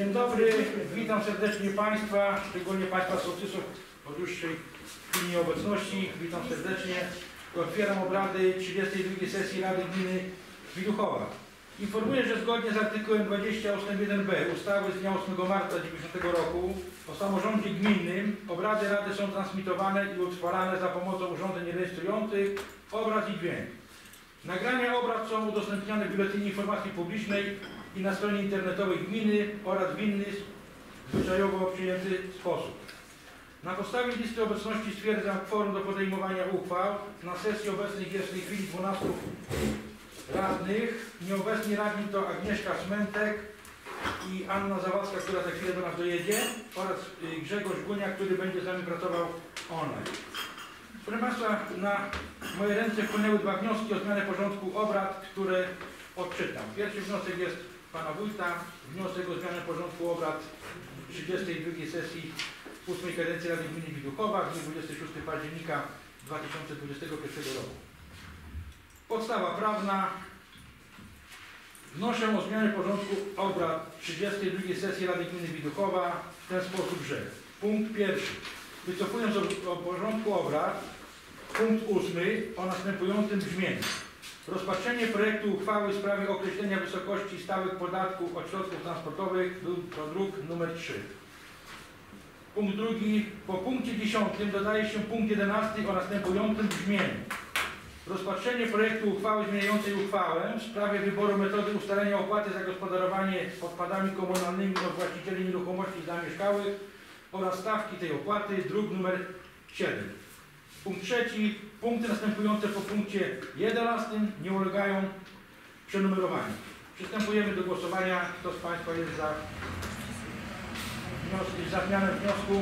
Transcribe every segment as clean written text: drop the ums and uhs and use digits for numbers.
Dzień dobry, witam serdecznie Państwa, szczególnie Państwa sołtysów po dłuższej chwili nieobecności. Witam serdecznie. Otwieram obrady 32 sesji Rady Gminy Widuchowa. Informuję, że zgodnie z artykułem 20 ust. 1b ustawy z dnia 8 marca 1990 roku o samorządzie gminnym obrady Rady są transmitowane i utrwalane za pomocą urządzeń rejestrujących obraz i dźwięk. Nagrania obrad są udostępniane w Biuletynie Informacji Publicznej i na stronie internetowej gminy oraz w inny zwyczajowo przyjęty sposób. Na podstawie listy obecności stwierdzam kworum do podejmowania uchwał. Na sesji obecnych jest w tej chwili 12 radnych. Nieobecni radni to Agnieszka Szmentek i Anna Zawadzka, która za chwilę do nas dojedzie, oraz Grzegorz Gunia, który będzie z nami pracował online. Proszę Państwa, na moje ręce wpłynęły dwa wnioski o zmianę porządku obrad, które odczytam. Pierwszy wniosek jest Pana Wójta, wniosek o zmianę porządku obrad 32 sesji 8 kadencji Rady Gminy Widuchowa w dniu 26 października 2021 roku. Podstawa prawna. Wnoszę o zmianę porządku obrad 32 sesji Rady Gminy Widuchowa w ten sposób, że punkt pierwszy. Wycofując o porządku obrad punkt 8 o następującym brzmieniu. Rozpatrzenie projektu uchwały w sprawie określenia wysokości stałych podatków od środków transportowych to druk nr 3. Punkt drugi. Po punkcie 10 dodaje się punkt 11 o następującym brzmieniu. Rozpatrzenie projektu uchwały zmieniającej uchwałę w sprawie wyboru metody ustalenia opłaty za gospodarowanie odpadami komunalnymi od właścicieli nieruchomości zamieszkałych oraz stawki tej opłaty, druk nr 7. Punkt trzeci. Punkty następujące po punkcie 11 nie ulegają przenumerowaniu. Przystępujemy do głosowania. Kto z Państwa jest za zmianę wniosku?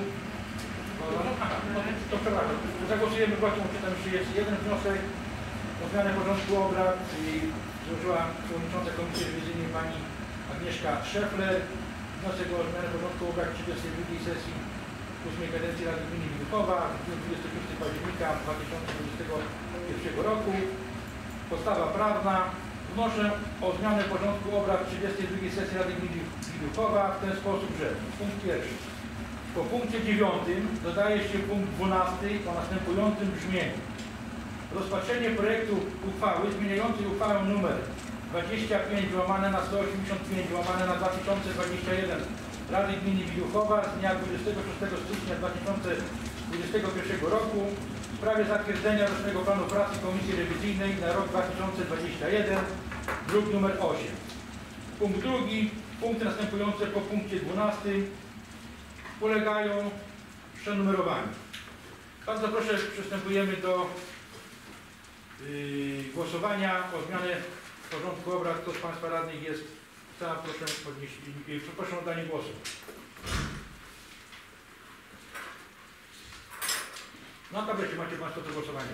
To przepraszam. Zagłosujemy właśnie, czytam, że jest jeden wniosek o zmianę porządku obrad i złożyła przewodnicząca Komisji Rewizyjnej pani Agnieszka Szefler. Wniosek o zmianę porządku obrad 32 sesji 8 kadencji Rady Gminy Widuchowa w dniu 26 października 2021 roku. Podstawa prawna. Wnoszę o zmianę porządku obrad 32 sesji Rady Gminy Widuchowa w ten sposób, że punkt pierwszy. Po punkcie 9 dodaje się punkt 12 o następującym brzmieniu. Rozpatrzenie projektu uchwały zmieniającej uchwałę nr 25/185/2021 Rady Gminy Widuchowa z dnia 26 stycznia 2021 roku w sprawie zatwierdzenia rocznego planu pracy Komisji Rewizyjnej na rok 2021, druk nr 8. Punkt drugi. Punkty następujące po punkcie 12 ulegają przenumerowaniu. Bardzo proszę, przystępujemy do głosowania o zmianę porządku obrad. Kto z Państwa radnych jest za? Proszę o oddanie głosu. Na tablecie macie Państwo to głosowanie.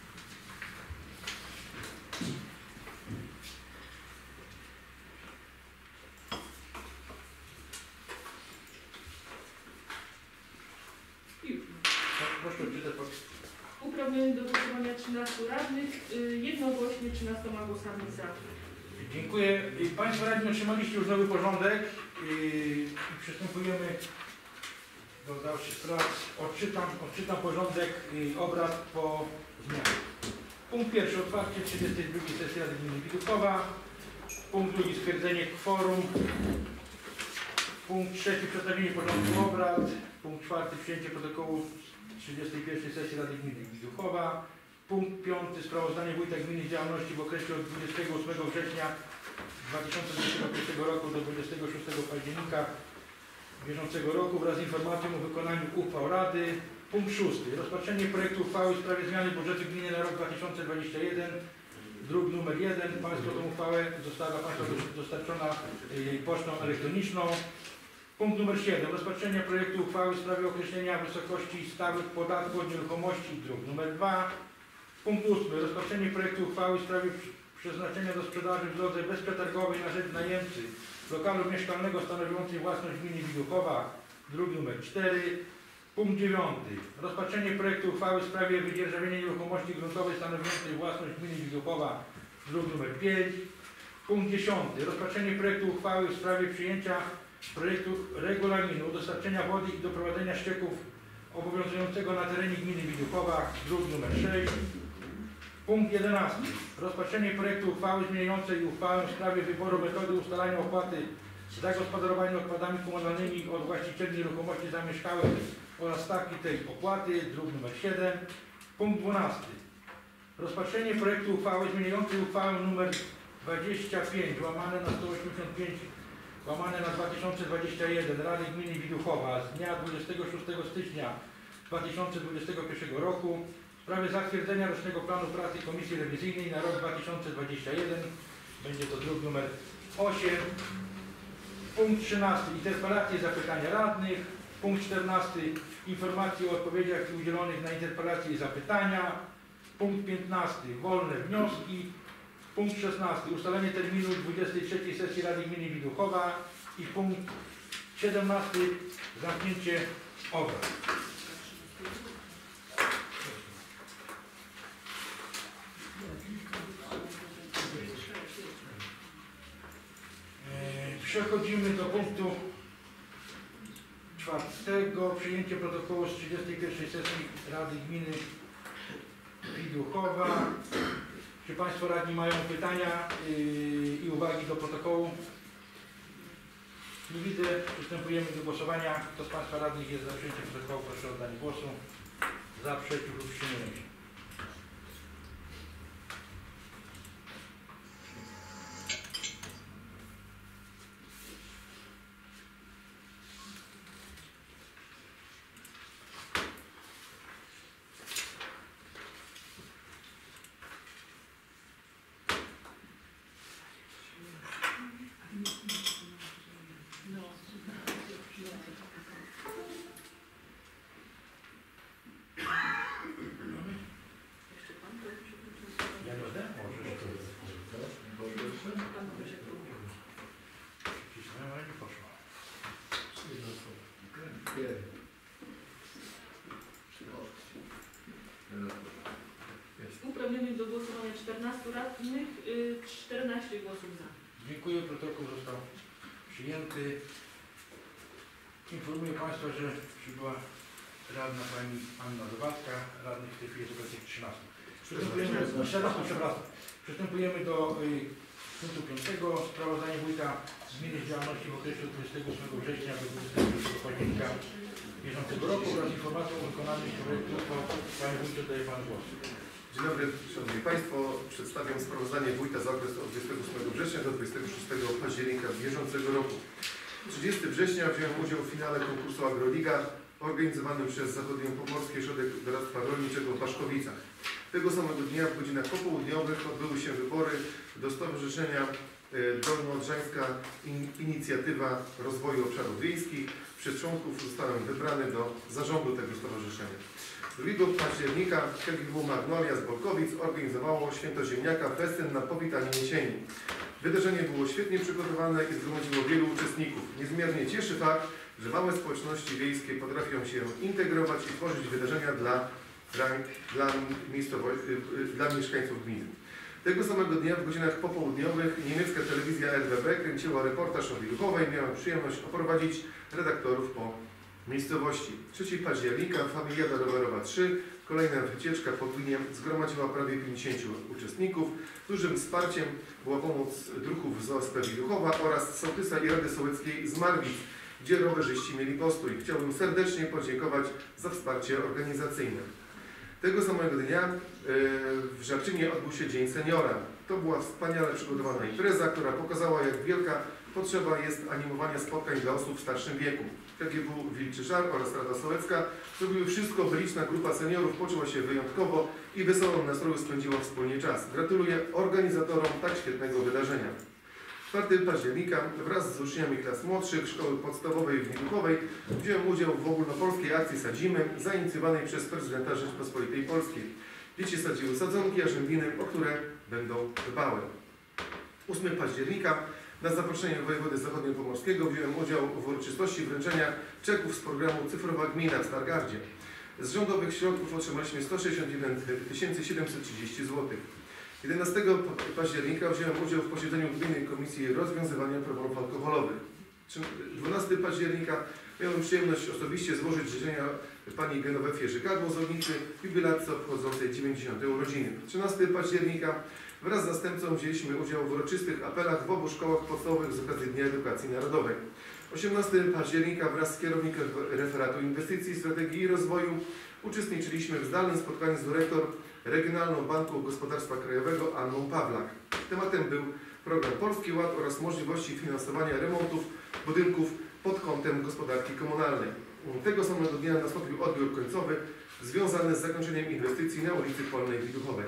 Proszę odczytać. Uprawniony do głosowania 13 radnych, jednogłośnie 13 głosami za. Dziękuję. Państwo radni otrzymaliście już nowy porządek i przystępujemy do dalszych prac. Odczytam porządek obrad po zmianie. Punkt pierwszy. Otwarcie 32 sesji Rady Gminy Widuchowa. Punkt drugi. Stwierdzenie kworum. Punkt trzeci. Przedstawienie porządku obrad. Punkt czwarty. Przyjęcie protokołu 31 sesji Rady Gminy Widuchowa. Punkt piąty. Sprawozdanie wójta gminy z działalności w okresie od 28 września 2021 roku do 26 października bieżącego roku wraz z informacją o wykonaniu uchwał Rady. Punkt szósty. Rozpatrzenie projektu uchwały w sprawie zmiany budżetu gminy na rok 2021, druk nr 1. Państwo tę uchwałę została Państwu dostarczona pocztą elektroniczną. Punkt nr 7. Rozpatrzenie projektu uchwały w sprawie określenia wysokości stałych podatku od nieruchomości, druk nr 2. Punkt 8. Rozpatrzenie projektu uchwały w sprawie przeznaczenia do sprzedaży w drodze bezprzetargowej na rzecz najemcy lokalu mieszkalnego stanowiącej własność gminy Widuchowa, druk nr 4. Punkt 9. Rozpatrzenie projektu uchwały w sprawie wydzierżawienia nieruchomości gruntowej stanowiącej własność gminy Widuchowa, druk nr 5. Punkt 10. Rozpatrzenie projektu uchwały w sprawie przyjęcia projektu regulaminu dostarczenia wody i doprowadzenia ścieków obowiązującego na terenie gminy Widuchowa, druk nr 6. Punkt 11. Rozpatrzenie projektu uchwały zmieniającej uchwałę w sprawie wyboru metody ustalania opłaty za gospodarowanie odpadami komunalnymi od właścicieli nieruchomości zamieszkałych oraz stawki tej opłaty, druk nr 7. Punkt 12. Rozpatrzenie projektu uchwały zmieniającej uchwałę nr 25 łamane na 185 łamane na 2021 Rady Gminy Widuchowa z dnia 26 stycznia 2021 roku w sprawie zatwierdzenia rocznego planu pracy Komisji Rewizyjnej na rok 2021. Będzie to druk nr 8. Punkt 13. Interpelacje i zapytania radnych. Punkt 14. Informacje o odpowiedziach udzielonych na interpelacje i zapytania. Punkt 15. Wolne wnioski. Punkt 16. Ustalenie terminu 23 sesji Rady Gminy Widuchowa. I punkt 17. Zamknięcie obrad. Przechodzimy do punktu 4. Przyjęcie protokołu z 31 sesji Rady Gminy Widuchowa. Czy Państwo radni mają pytania i uwagi do protokołu? Nie widzę. Przystępujemy do głosowania. Kto z Państwa radnych jest za przyjęciem protokołu? Proszę o oddanie głosu. Za, przeciw lub wstrzymując się. Uprawnionych do głosowania 14 radnych, 14 głosów za. Dziękuję. Protokół został przyjęty. Informuję Państwa, że przybyła radna pani Anna Nowacka, radnych w tej chwili jest obecnych 13. Przystępujemy do punktu 5. Sprawozdanie wójta gminy z działalności w okresie od 28 września do 21 października bieżącego roku oraz informacją o wykonaniu projektu. Panie wójcie, daję Pan głos. Dzień dobry, Szanowni Państwo. Przedstawiam sprawozdanie wójta za okres od 28 września do 26 października bieżącego roku. 30 września wziąłem udział w finale konkursu Agroliga organizowanym przez Zachodniopomorskie Ośrodek Doradztwa Rolniczego w Baszkowicach. Tego samego dnia w godzinach popołudniowych odbyły się wybory do Stowarzyszenia Dolnoodrzańska Inicjatywa Rozwoju Obszarów Wiejskich. Wśród członków zostałem wybrany do zarządu tego stowarzyszenia. 2 października KGW Magnolia z Bolkowic organizowało Święto Ziemniaka, festyn na powitanie jesieni. Wydarzenie było świetnie przygotowane i zgromadziło wielu uczestników. Niezmiernie cieszy fakt, że małe społeczności wiejskie potrafią się integrować i tworzyć wydarzenia dla mieszkańców gminy. Tego samego dnia w godzinach popołudniowych niemiecka telewizja RBB kręciła reportaż o Widuchowej. Miałem przyjemność oprowadzić redaktorów po miejscowości. 3 października Familiada Rowerowa 3, kolejna wycieczka po gminie, zgromadziła prawie 50 uczestników. Dużym wsparciem była pomoc druhów z OSP Widuchowa oraz sołtysa i Rady Sołeckiej z Marwic, gdzie rowerzyści mieli postój. Chciałbym serdecznie podziękować za wsparcie organizacyjne. Tego samego dnia w Żabczynie odbył się Dzień Seniora. To była wspaniale przygotowana impreza, która pokazała, jak wielka potrzeba jest animowania spotkań dla osób w starszym wieku. KGW Wilczy Żar oraz Rada Sołecka zrobiły wszystko, by liczna grupa seniorów poczuła się wyjątkowo i wesołym nastroju spędziła wspólnie czas. Gratuluję organizatorom tak świetnego wydarzenia. 4 października wraz z uczniami klas młodszych Szkoły Podstawowej w Widuchowej wziąłem udział w ogólnopolskiej akcji Sadzimy, zainicjowanej przez prezydenta Rzeczypospolitej Polskiej. Dzieci sadziły sadzonki jarzębiny, o które będą dbały. 8 października na zaproszenie wojewody zachodniopomorskiego wziąłem udział w uroczystości wręczenia czeków z programu Cyfrowa Gmina w Stargardzie. Z rządowych środków otrzymaliśmy 169 730 zł. 11 października wziąłem udział w posiedzeniu Gminnej Komisji Rozwiązywania Problemów Alkoholowych. 12 października miałem przyjemność osobiście złożyć życzenia pani Genowefie Żykadło z Ognicy, jubilatce obchodzącej 90. urodziny. 13 października wraz z zastępcą wzięliśmy udział w uroczystych apelach w obu szkołach podstawowych z okazji Dnia Edukacji Narodowej. 18 października wraz z kierownikiem referatu inwestycji, strategii i rozwoju uczestniczyliśmy w zdalnym spotkaniu z dyrektor Regionalną Banku Gospodarstwa Krajowego Anną Pawlak. Tematem był program Polski Ład oraz możliwości finansowania remontów budynków pod kątem gospodarki komunalnej. Tego samego dnia nastąpił odbiór końcowy związany z zakończeniem inwestycji na ulicy Polnej Widuchowej.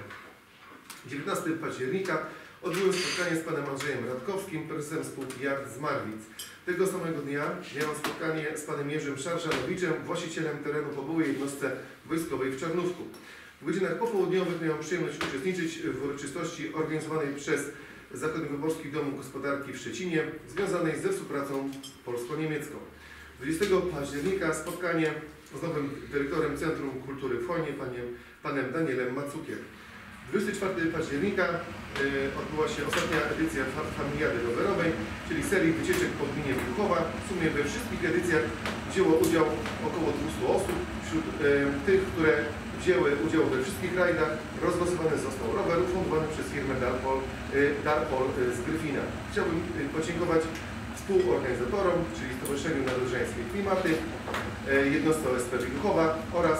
19 października odbyłem spotkanie z panem Andrzejem Radkowskim, prezesem spółki Yard z Marwic. Tego samego dnia miałem spotkanie z panem Jerzym Szarżanowiczem, właścicielem terenu po byłej jednostce wojskowej w Czarnówku. W godzinach popołudniowych miałem przyjemność uczestniczyć w uroczystości organizowanej przez Zachodniowyborski Dom Gospodarki w Szczecinie, związanej ze współpracą polsko-niemiecką. 20 października spotkanie z nowym dyrektorem Centrum Kultury w Chojnie, panem Danielem Macukiem. 24 października odbyła się ostatnia edycja Familiady Rowerowej, czyli serii wycieczek po gminie Widuchowa. W sumie we wszystkich edycjach wzięło udział około 200 osób. Wśród tych, które wzięły udział we wszystkich rajdach, rozlosowany został rower ufundowany przez firmę Darpol z Gryfina. Chciałbym podziękować współorganizatorom, czyli Stowarzyszeniu Nadodrzańskie Klimaty, jednostce OSP Widuchowa oraz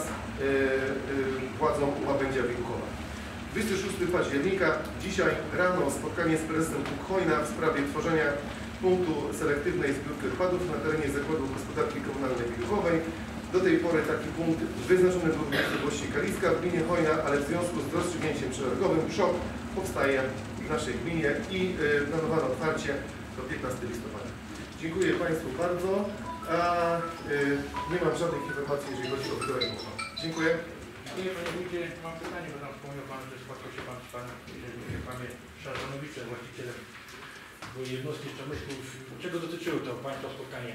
władzom Łabędzia Widuchowa. 26 października, dzisiaj rano spotkanie z prezesem Hojna w sprawie tworzenia punktu selektywnej zbiórki odpadów na terenie Zakładu Gospodarki Komunalnej Widuchowej. Do tej pory taki punkt wyznaczony był w miejscowości Kaliska w gminie Hojna, ale w związku z rozstrzygnięciem przetargowym SZOK powstaje w naszej gminie i planowano otwarcie do 15 listopada. Dziękuję Państwu bardzo. Nie mam żadnych informacji, jeżeli chodzi o wydanie uchwały. Dziękuję. Dziękuję Panie Wójcie. Mam pytanie, bo tam wspomniał Pan, że spotkał się Pan z Panem Szarżanowiczem, właścicielem jednostki z Czarnówku. Czego dotyczyło to Państwa spotkanie?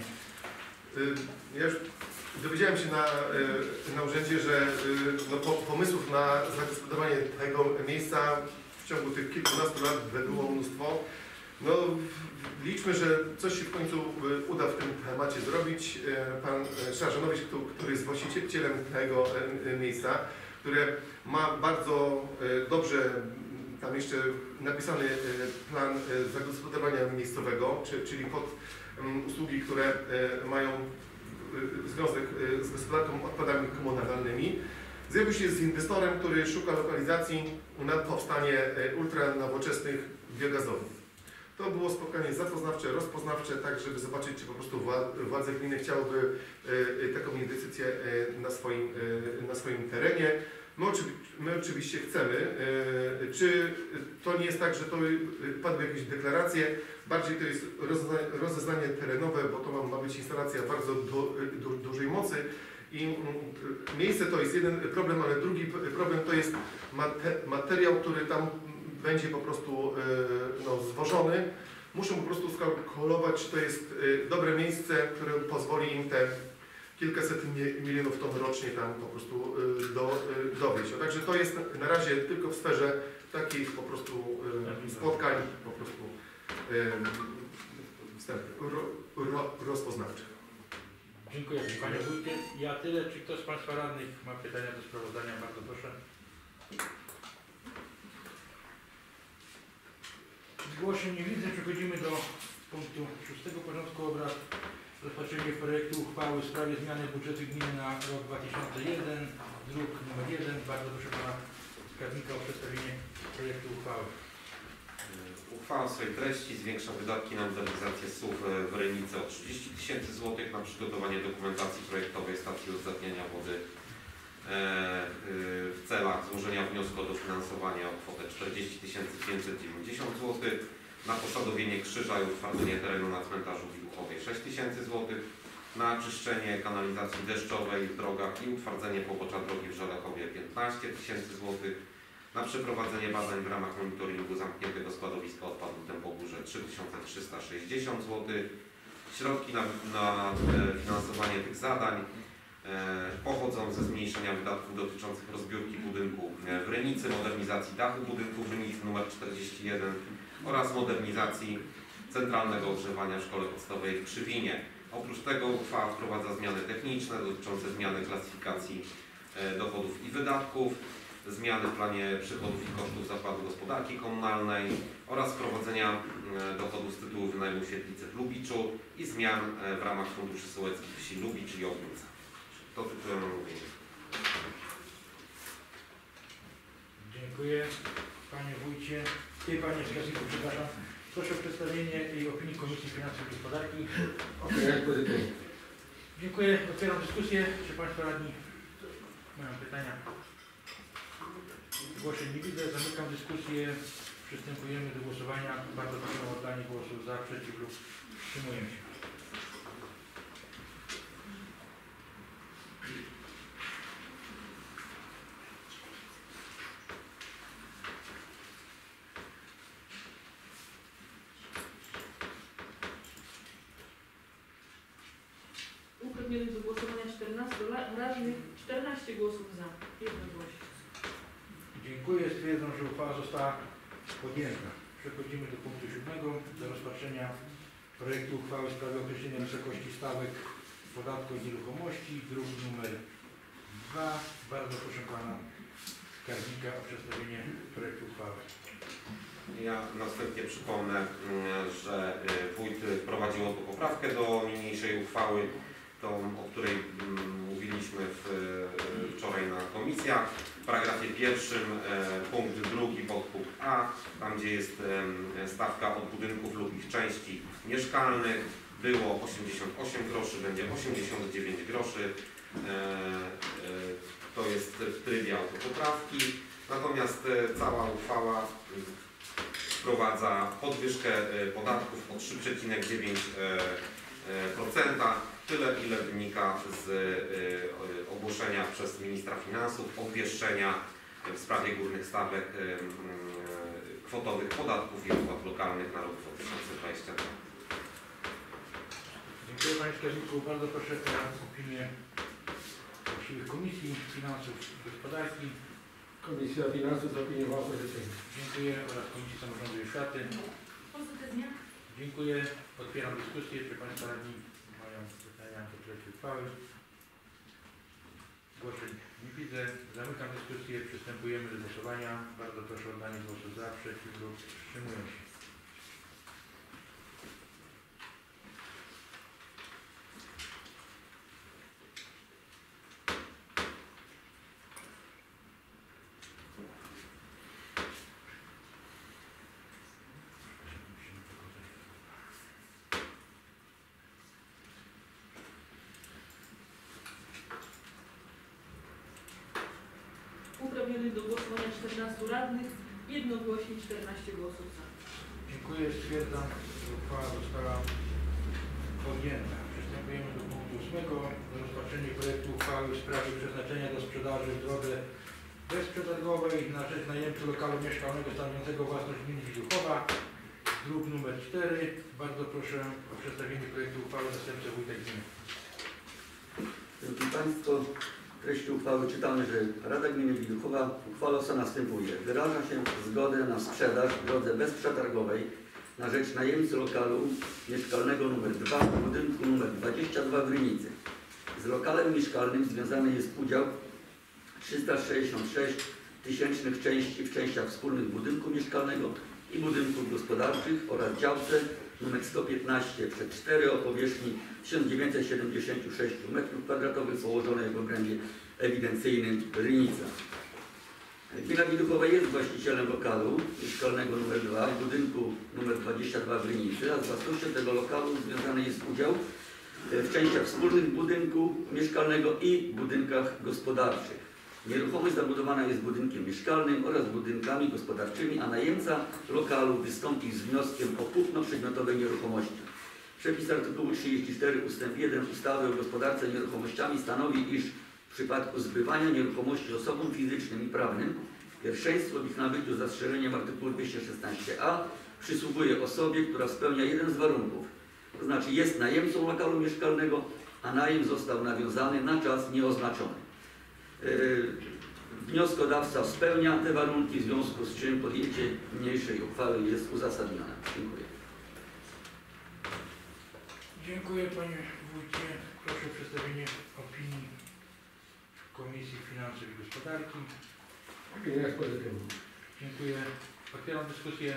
Ja już dowiedziałem się na urzędzie, że no, pomysłów na zagospodarowanie tego miejsca w ciągu tych kilkunastu lat było mnóstwo. No, liczmy, że coś się w końcu uda w tym temacie zrobić. Pan Szarżanowicz, który jest właścicielem tego miejsca, które ma bardzo dobrze tam jeszcze napisany plan zagospodarowania miejscowego, czyli pod usługi, które mają związek z gospodarką odpadami komunalnymi. Zjawił się z inwestorem, który szuka lokalizacji na powstanie ultranowoczesnych biogazowni. To było spotkanie zapoznawcze, rozpoznawcze, tak żeby zobaczyć, czy po prostu władze gminy chciałyby taką inwestycję na swoim terenie. My oczywiście chcemy. Czy to nie jest tak, że to padły jakieś deklaracje? Bardziej to jest rozeznanie terenowe, bo to ma być instalacja bardzo dużej mocy. I miejsce to jest jeden problem, ale drugi problem to jest materiał, który tam będzie po prostu zwożony. Muszą po prostu skalkulować, czy to jest dobre miejsce, które pozwoli im te kilkaset milionów ton rocznie tam po prostu dowieść. Także to jest na razie tylko w sferze takich po prostu spotkań, po prostu rozpoznawczych. Dziękuję Panie Wójcie. Ja tyle. Czy ktoś z Państwa radnych ma pytania do sprawozdania? Bardzo proszę. Zgłoszeń nie widzę. Przechodzimy do punktu 6 porządku obrad. Rozpatrzenie projektu uchwały w sprawie zmiany budżetu gminy na rok 2001, druk nr 1. Bardzo proszę Pana Skarbnika o przedstawienie projektu uchwały. Uchwała w swojej treści zwiększa wydatki na modernizację SUW w Renicy o 30 000 złotych, na przygotowanie dokumentacji projektowej stacji uzdatniania wody w celach złożenia wniosku o dofinansowanie o kwotę 40 590 zł, na posadowienie krzyża i utwardzenie terenu na cmentarzu Widuchowej 6 000 zł, na czyszczenie kanalizacji deszczowej w drogach i utwardzenie pobocza drogi w Żelechowie 15 000 zł, na przeprowadzenie badań w ramach monitoringu zamkniętego składowiska odpadów w Dębogórze 3360 zł. Środki na finansowanie tych zadań pochodzą ze zmniejszenia wydatków dotyczących rozbiórki budynku w Renicy, modernizacji dachu budynku w Renicy nr 41 oraz modernizacji centralnego ogrzewania w szkole podstawowej w Krzywinie. Oprócz tego uchwała wprowadza zmiany techniczne dotyczące zmiany klasyfikacji dochodów i wydatków, zmiany w planie przychodów i kosztów zakładu gospodarki komunalnej oraz wprowadzenia dochodów z tytułu wynajmu świetlicy w Lubiczu i zmian w ramach funduszy sołeckich wsi Lubicz i Ognica. To tytułem omówienia. Dziękuję. Panie wójcie, panie wskaźniku, przepraszam. Proszę o przedstawienie opinii Komisji Finansów i Gospodarki. Dziękuję. Otwieram dyskusję. Czy Państwo radni mają pytania? Zgłoszeń nie widzę. Zamykam dyskusję. Przystępujemy do głosowania. Bardzo proszę o oddanie głosu za, przeciw lub wstrzymujemy się. Uprawnionych do głosowania 14 radnych, 14 głosów za, jednogłośnie. Dziękuję. Stwierdzam, że uchwała została podjęta. Przechodzimy do punktu 7. Do rozpatrzenia projektu uchwały w sprawie określenia wysokości stawek podatku od nieruchomości, druk numer 2. Bardzo proszę pana skarbnika o przedstawienie projektu uchwały. Ja następnie przypomnę, że wójt wprowadził poprawkę do niniejszej uchwały, tą, o której mówiliśmy wczoraj na komisjach. W paragrafie 1, punkt 2, podpunkt A, tam gdzie jest stawka od budynków lub ich części mieszkalnych, było 88 groszy, będzie 89 groszy. To jest w trybie autopoprawki. Natomiast cała uchwała wprowadza podwyżkę podatków o 3,9%, tyle ile wynika z ogłoszenia przez ministra finansów obwieszczenia w sprawie górnych stawek kwotowych podatków i opłat lokalnych na rok 2022. Dziękuję panie skarbniku. Bardzo proszę o opinię właściwych Komisji Finansów i Gospodarki. Komisja Finansów zaopiniowała pozytywnie. Dziękuję oraz Komisji Samorządu i Oświaty. Pozytywnie. Dziękuję. Otwieram dyskusję. Czy Państwo radni mają pytania do projektu uchwały? Zgłoszeń nie widzę. Zamykam dyskusję. Przystępujemy do głosowania. Bardzo proszę o oddanie głosu za, przeciw lub wstrzymując się. Uprawnionych do głosowania 14 radnych, jednogłośnie 14 głosów za. Dziękuję. Stwierdzam, że uchwała została podjęta. Przystępujemy do punktu 8. Do rozpatrzenia projektu uchwały w sprawie przeznaczenia do sprzedaży w drodze bezprzetargowej na rzecz najemcy lokalu mieszkalnego stanowiącego własność gminy Widuchowa, druk numer 4. Bardzo proszę o przedstawienie projektu uchwały zastępcę wójta gminy. Szanowni Państwo, w treści uchwały czytamy, że Rada Gminy Widuchowa uchwala co następuje. Wyraża się zgodę na sprzedaż w drodze bezprzetargowej na rzecz najemcy lokalu mieszkalnego nr 2 w budynku nr 22 w Rynicy. Z lokalem mieszkalnym związany jest udział 366 tysięcznych części w częściach wspólnych budynku mieszkalnego i budynków gospodarczych oraz działce nr 115/4 o powierzchni 1976 m2 położonej w obrębie ewidencyjnym Rynica. Gmina Widuchowa jest właścicielem lokalu mieszkalnego nr 2 w budynku nr 22 w Rynicy, a z własnością tego lokalu związany jest udział w częściach wspólnych budynku mieszkalnego i budynkach gospodarczych. Nieruchomość zabudowana jest budynkiem mieszkalnym oraz budynkami gospodarczymi, a najemca lokalu wystąpi z wnioskiem o kupno przedmiotowej nieruchomości. Przepis artykułu 34 ust. 1 ustawy o gospodarce nieruchomościami stanowi, iż w przypadku zbywania nieruchomości osobom fizycznym i prawnym pierwszeństwo w ich nabyciu z zastrzeżeniem artykułu 216a przysługuje osobie, która spełnia jeden z warunków, to znaczy jest najemcą lokalu mieszkalnego, a najem został nawiązany na czas nieoznaczony. Wnioskodawca spełnia te warunki, w związku z czym podjęcie niniejszej uchwały jest uzasadnione. Dziękuję. Dziękuję panie wójcie. Proszę o przedstawienie opinii Komisji Finansów i Gospodarki. Opinia jest pozytywna. Dziękuję. Otwieram dyskusję.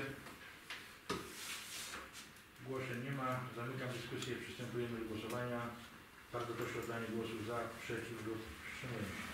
Głoszeń nie ma. Zamykam dyskusję. Przystępujemy do głosowania. Bardzo proszę o oddanie głosu za, przeciw lub wstrzymując się.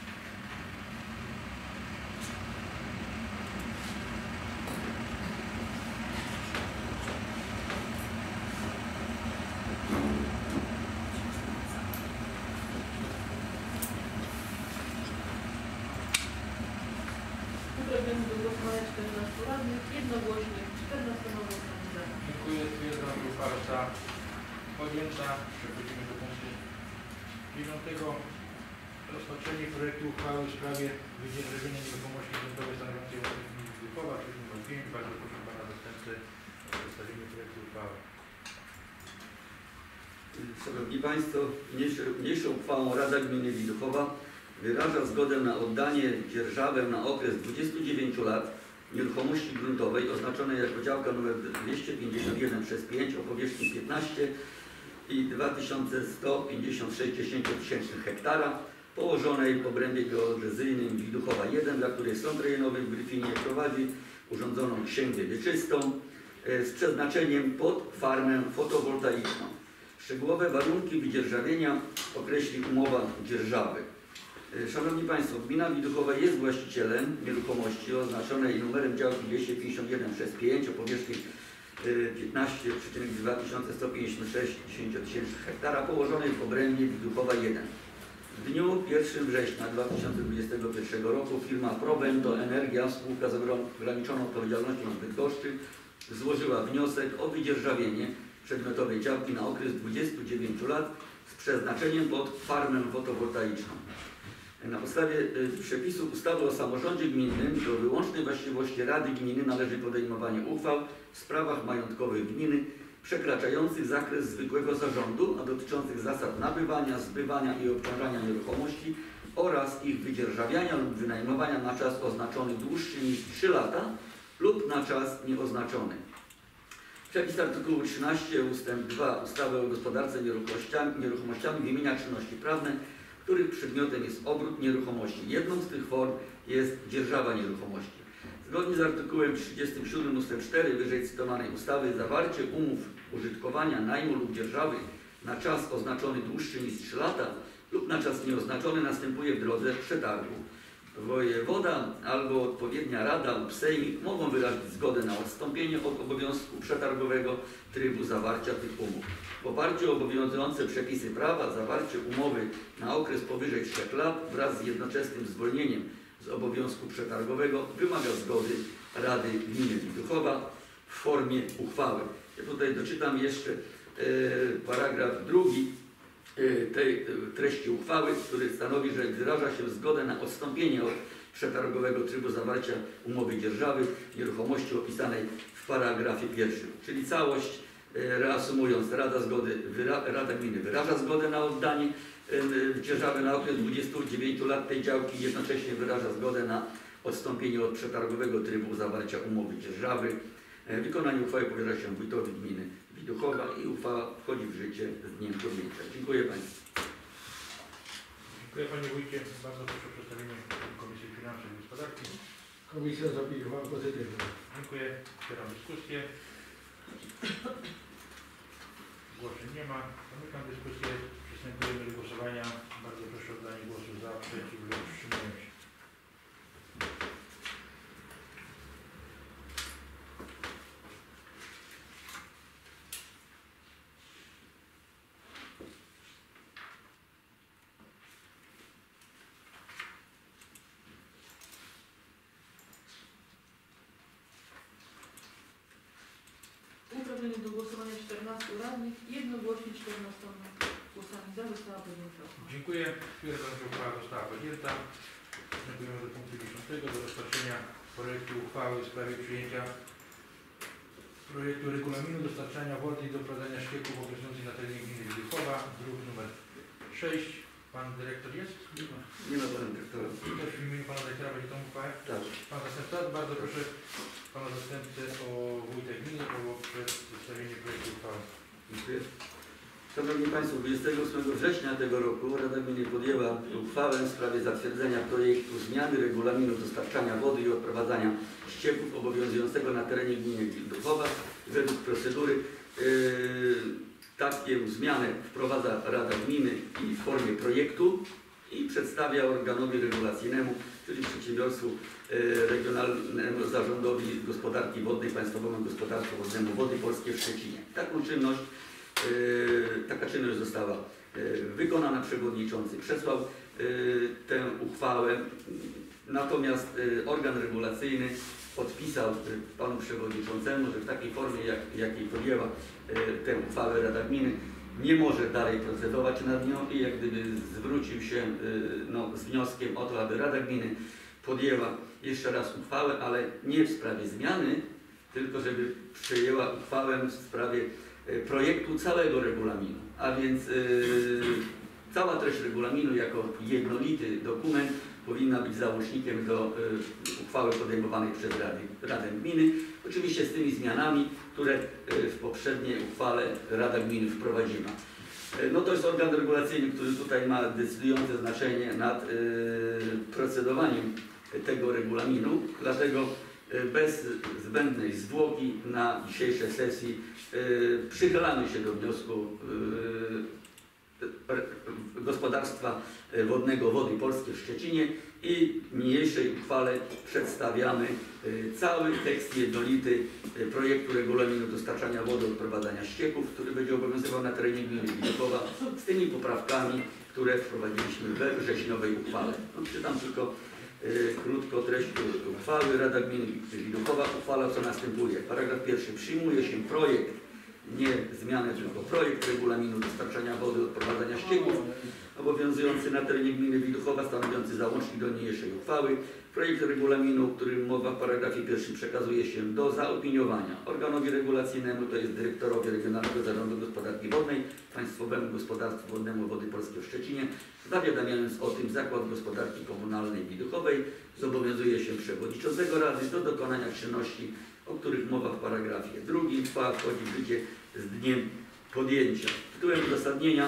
Uprawniony do głosowania 14 radnych, jednogłośnie 14 głosami za. Dziękuję. Stwierdzam, że uchwała została podjęta. Przechodzimy do punktu 9. Rozpatrzenie projektu uchwały w sprawie wydzierżawienia nieruchomości gruntowej stanowiącej własność gminy Wdychowa, czyli nr 5. Bardzo proszę pana zastępcę o przedstawienie projektu uchwały. Szanowni Państwo, niniejszą uchwałą Rada Gminy Widuchowa wyraża zgodę na oddanie dzierżawę na okres 29 lat nieruchomości gruntowej oznaczonej jako działka nr 251/5 o powierzchni 15 i 2156 hektara położonej w obrębie geodezyjnym Widuchowa 1, dla której Sąd Rejonowy w Gryfinie prowadzi urządzoną księgę wieczystą z przeznaczeniem pod farmę fotowoltaiczną. Szczegółowe warunki wydzierżawienia określi umowa dzierżawy. Szanowni Państwo, gmina Widuchowa jest właścicielem nieruchomości oznaczonej numerem działki 251/5 o powierzchni 15,2156 hektara położonej w obrębie Widuchowa 1. W dniu 1 września 2021 roku firma Provento Energia, spółka z ograniczoną odpowiedzialnością z Bydgoszczy, złożyła wniosek o wydzierżawienie przedmiotowej działki na okres 29 lat z przeznaczeniem pod farmę fotowoltaiczną. Na podstawie przepisów ustawy o samorządzie gminnym do wyłącznej właściwości Rady Gminy należy podejmowanie uchwał w sprawach majątkowych gminy przekraczających zakres zwykłego zarządu, a dotyczących zasad nabywania, zbywania i obciążania nieruchomości oraz ich wydzierżawiania lub wynajmowania na czas oznaczony dłuższy niż 3 lata lub na czas nieoznaczony. Przepis artykułu 13 ust. 2 ustawy o gospodarce nieruchomościami wymienia czynności prawne, których przedmiotem jest obrót nieruchomości. Jedną z tych form jest dzierżawa nieruchomości. Zgodnie z artykułem 37 ust. 4 wyżej cytowanej ustawy zawarcie umów użytkowania, najmu lub dzierżawy na czas oznaczony dłuższy niż 3 lata lub na czas nieoznaczony następuje w drodze przetargu. Wojewoda albo odpowiednia rada lub sejmik mogą wyrazić zgodę na odstąpienie od obowiązku przetargowego trybu zawarcia tych umów. W oparciu o obowiązujące przepisy prawa zawarcie umowy na okres powyżej 3 lat wraz z jednoczesnym zwolnieniem z obowiązku przetargowego wymaga zgody Rady Gminy Widuchowa w formie uchwały. Ja tutaj doczytam jeszcze paragraf 2 tej treści uchwały, który stanowi, że wyraża się zgodę na odstąpienie od przetargowego trybu zawarcia umowy dzierżawy nieruchomości opisanej w paragrafie 1. Czyli całość, reasumując, Rada Gminy wyraża zgodę na oddanie dzierżawy na okres 29 lat tej działki, jednocześnie wyraża zgodę na odstąpienie od przetargowego trybu zawarcia umowy dzierżawy. Wykonanie uchwały powierza się wójtowi gminy Widuchowa i uchwała wchodzi w życie z dniem podjęcia. Dziękuję Państwu. Dziękuję panie wójcie. Bardzo proszę o przedstawienie Komisji Finansów i Gospodarki. Komisja zaopiniowała pozytywnie. Dziękuję. Otwieram dyskusję. Głoszeń nie ma. Zamykam dyskusję. Przystępujemy do głosowania. Bardzo proszę o oddanie głosu za, przeciw lub wstrzymując się. Uprawniony do głosowania 14 radnych, jednogłośnie 14 głosami za została podjęta. Dziękuję. Stwierdzam, że uchwała została podjęta. Przystępujemy do punktu 10. Do rozpatrzenia projektu uchwały w sprawie przyjęcia projektu regulaminu dostarczania wody i doprowadzania ścieków określonych na terenie gminy Widuchowa, druk nr 6. Pan dyrektor jest? Nie ma Pana Dyrektora. Ktoś w imieniu Pana dyrektora będzie tą uchwałę? Tak. Pan zastępca? Bardzo proszę Pana zastępcę o wójta gminy o przedstawienie projektu uchwały. Dziękuję. Szanowni Państwo, 28 września tego roku Rada Gminy podjęła uchwałę w sprawie zatwierdzenia projektu zmiany regulaminu dostarczania wody i odprowadzania ścieków obowiązującego na terenie gminy Wilduchowa. Według procedury taką zmianę wprowadza Rada Gminy i w formie projektu i przedstawia organowi regulacyjnemu, czyli przedsiębiorstwu regionalnemu zarządowi gospodarki wodnej, Państwowemu Gospodarstwu Wodnemu Wody Polskie w Szczecinie. Taka czynność została wykonana. Przewodniczący przesłał tę uchwałę, natomiast organ regulacyjny odpisał panu przewodniczącemu, że w takiej formie, jakiej podjęła tę uchwałę Rada Gminy, nie może dalej procedować nad nią i jak gdyby zwrócił się z wnioskiem o to, aby Rada Gminy podjęła jeszcze raz uchwałę, ale nie w sprawie zmiany, tylko żeby przyjęła uchwałę w sprawie projektu całego regulaminu, a więc cała treść regulaminu jako jednolity dokument powinna być załącznikiem do uchwały podejmowanej przez Radę Gminy, oczywiście z tymi zmianami, które w poprzedniej uchwale Rada Gminy wprowadziła. No to jest organ regulacyjny, który tutaj ma decydujące znaczenie nad procedowaniem tego regulaminu, dlatego bez zbędnej zwłoki na dzisiejszej sesji przychylamy się do wniosku Gospodarstwa Wodnego Wody Polskie w Szczecinie i w niniejszej uchwale przedstawiamy cały tekst jednolity projektu regulaminu dostarczania wody, odprowadzania ścieków, który będzie obowiązywał na terenie gminy Wilduchowa z tymi poprawkami, które wprowadziliśmy we wrześniowej uchwale. Czytam tylko krótko treść uchwały. Rada Gminy Wilduchowa uchwala, co następuje. Paragraf pierwszy. Przyjmuje się projekt, nie zmianę, tylko projekt regulaminu dostarczania wody, odprowadzania ścieków obowiązujący na terenie gminy Wilduchowa, stanowiący załącznik do niniejszej uchwały. Projekt regulaminu, o którym mowa w paragrafie pierwszym, przekazuje się do zaopiniowania organowi regulacyjnemu, to jest dyrektorowi Regionalnego Zarządu Gospodarki Wodnej, Państwowemu Gospodarstwu Wodnemu Wody Polskie w Szczecinie, zawiadamiając o tym Zakład Gospodarki Komunalnej Wilduchowej. Zobowiązuje się przewodniczącego Rady do dokonania czynności, o których mowa w paragrafie drugim. Uchwała wchodzi w życie z dniem podjęcia. Tytułem uzasadnienia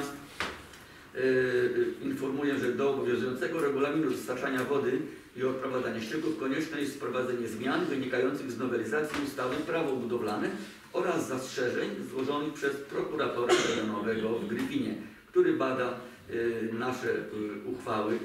informuję, że do obowiązującego regulaminu dostarczania wody i odprowadzania ścieków konieczne jest wprowadzenie zmian wynikających z nowelizacji ustawy Prawo budowlane oraz zastrzeżeń złożonych przez prokuratora rejonowego w Gryfinie, który bada nasze uchwały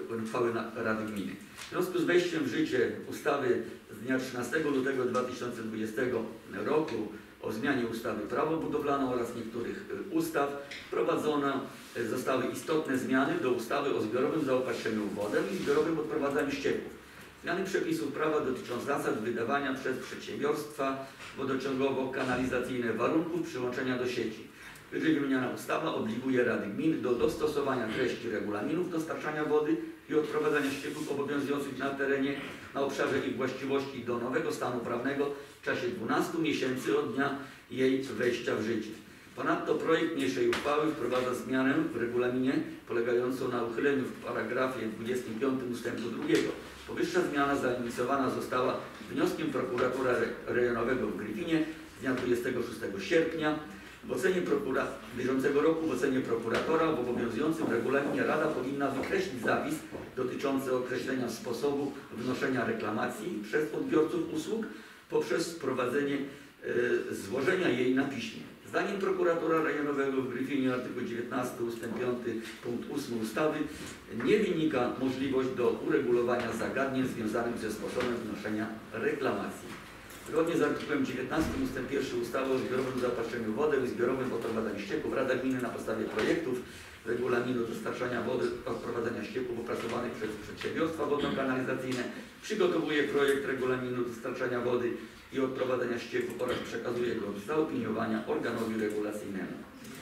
Rady Gminy. W związku z wejściem w życie ustawy z dnia 13 lutego 2020 roku o zmianie ustawy Prawo budowlane oraz niektórych ustaw wprowadzone zostały istotne zmiany do ustawy o zbiorowym zaopatrzeniu w wodę i zbiorowym odprowadzaniu ścieków. Zmiany przepisów prawa dotyczą zasad wydawania przez przedsiębiorstwa wodociągowo-kanalizacyjne warunków przyłączenia do sieci. Wyżej wymieniona ustawa obliguje Rady Gmin do dostosowania treści regulaminów dostarczania wody i odprowadzania ścieków obowiązujących na terenie, na obszarze ich właściwości do nowego stanu prawnego w czasie 12 miesięcy od dnia jej wejścia w życie. Ponadto projekt niniejszej uchwały wprowadza zmianę w regulaminie polegającą na uchyleniu w paragrafie 25 ustępu 2. Powyższa zmiana zainicjowana została wnioskiem prokuratora rejonowego w Gryfinie z dnia 26 sierpnia. W ocenie bieżącego roku, w ocenie prokuratora w obowiązującym regulaminie Rada powinna wykreślić zapis dotyczący określenia sposobu wnoszenia reklamacji przez odbiorców usług poprzez wprowadzenie złożenia jej na piśmie. Zdaniem prokuratora rejonowego w Gryfinie artykuł 19 ust. 5 punkt 8 ustawy nie wynika możliwość do uregulowania zagadnień związanych ze sposobem wnoszenia reklamacji. Zgodnie z artykułem 19 ust. 1 ustawy o zbiorowym zaopatrzeniu w wodę i zbiorowym odprowadzaniu ścieków Rada Gminy na podstawie projektów regulaminu dostarczania wody i odprowadzania ścieków opracowanych przez przedsiębiorstwa wodno-kanalizacyjne przygotowuje projekt regulaminu dostarczania wody i odprowadzania ścieków oraz przekazuje go do zaopiniowania organowi regulacyjnemu.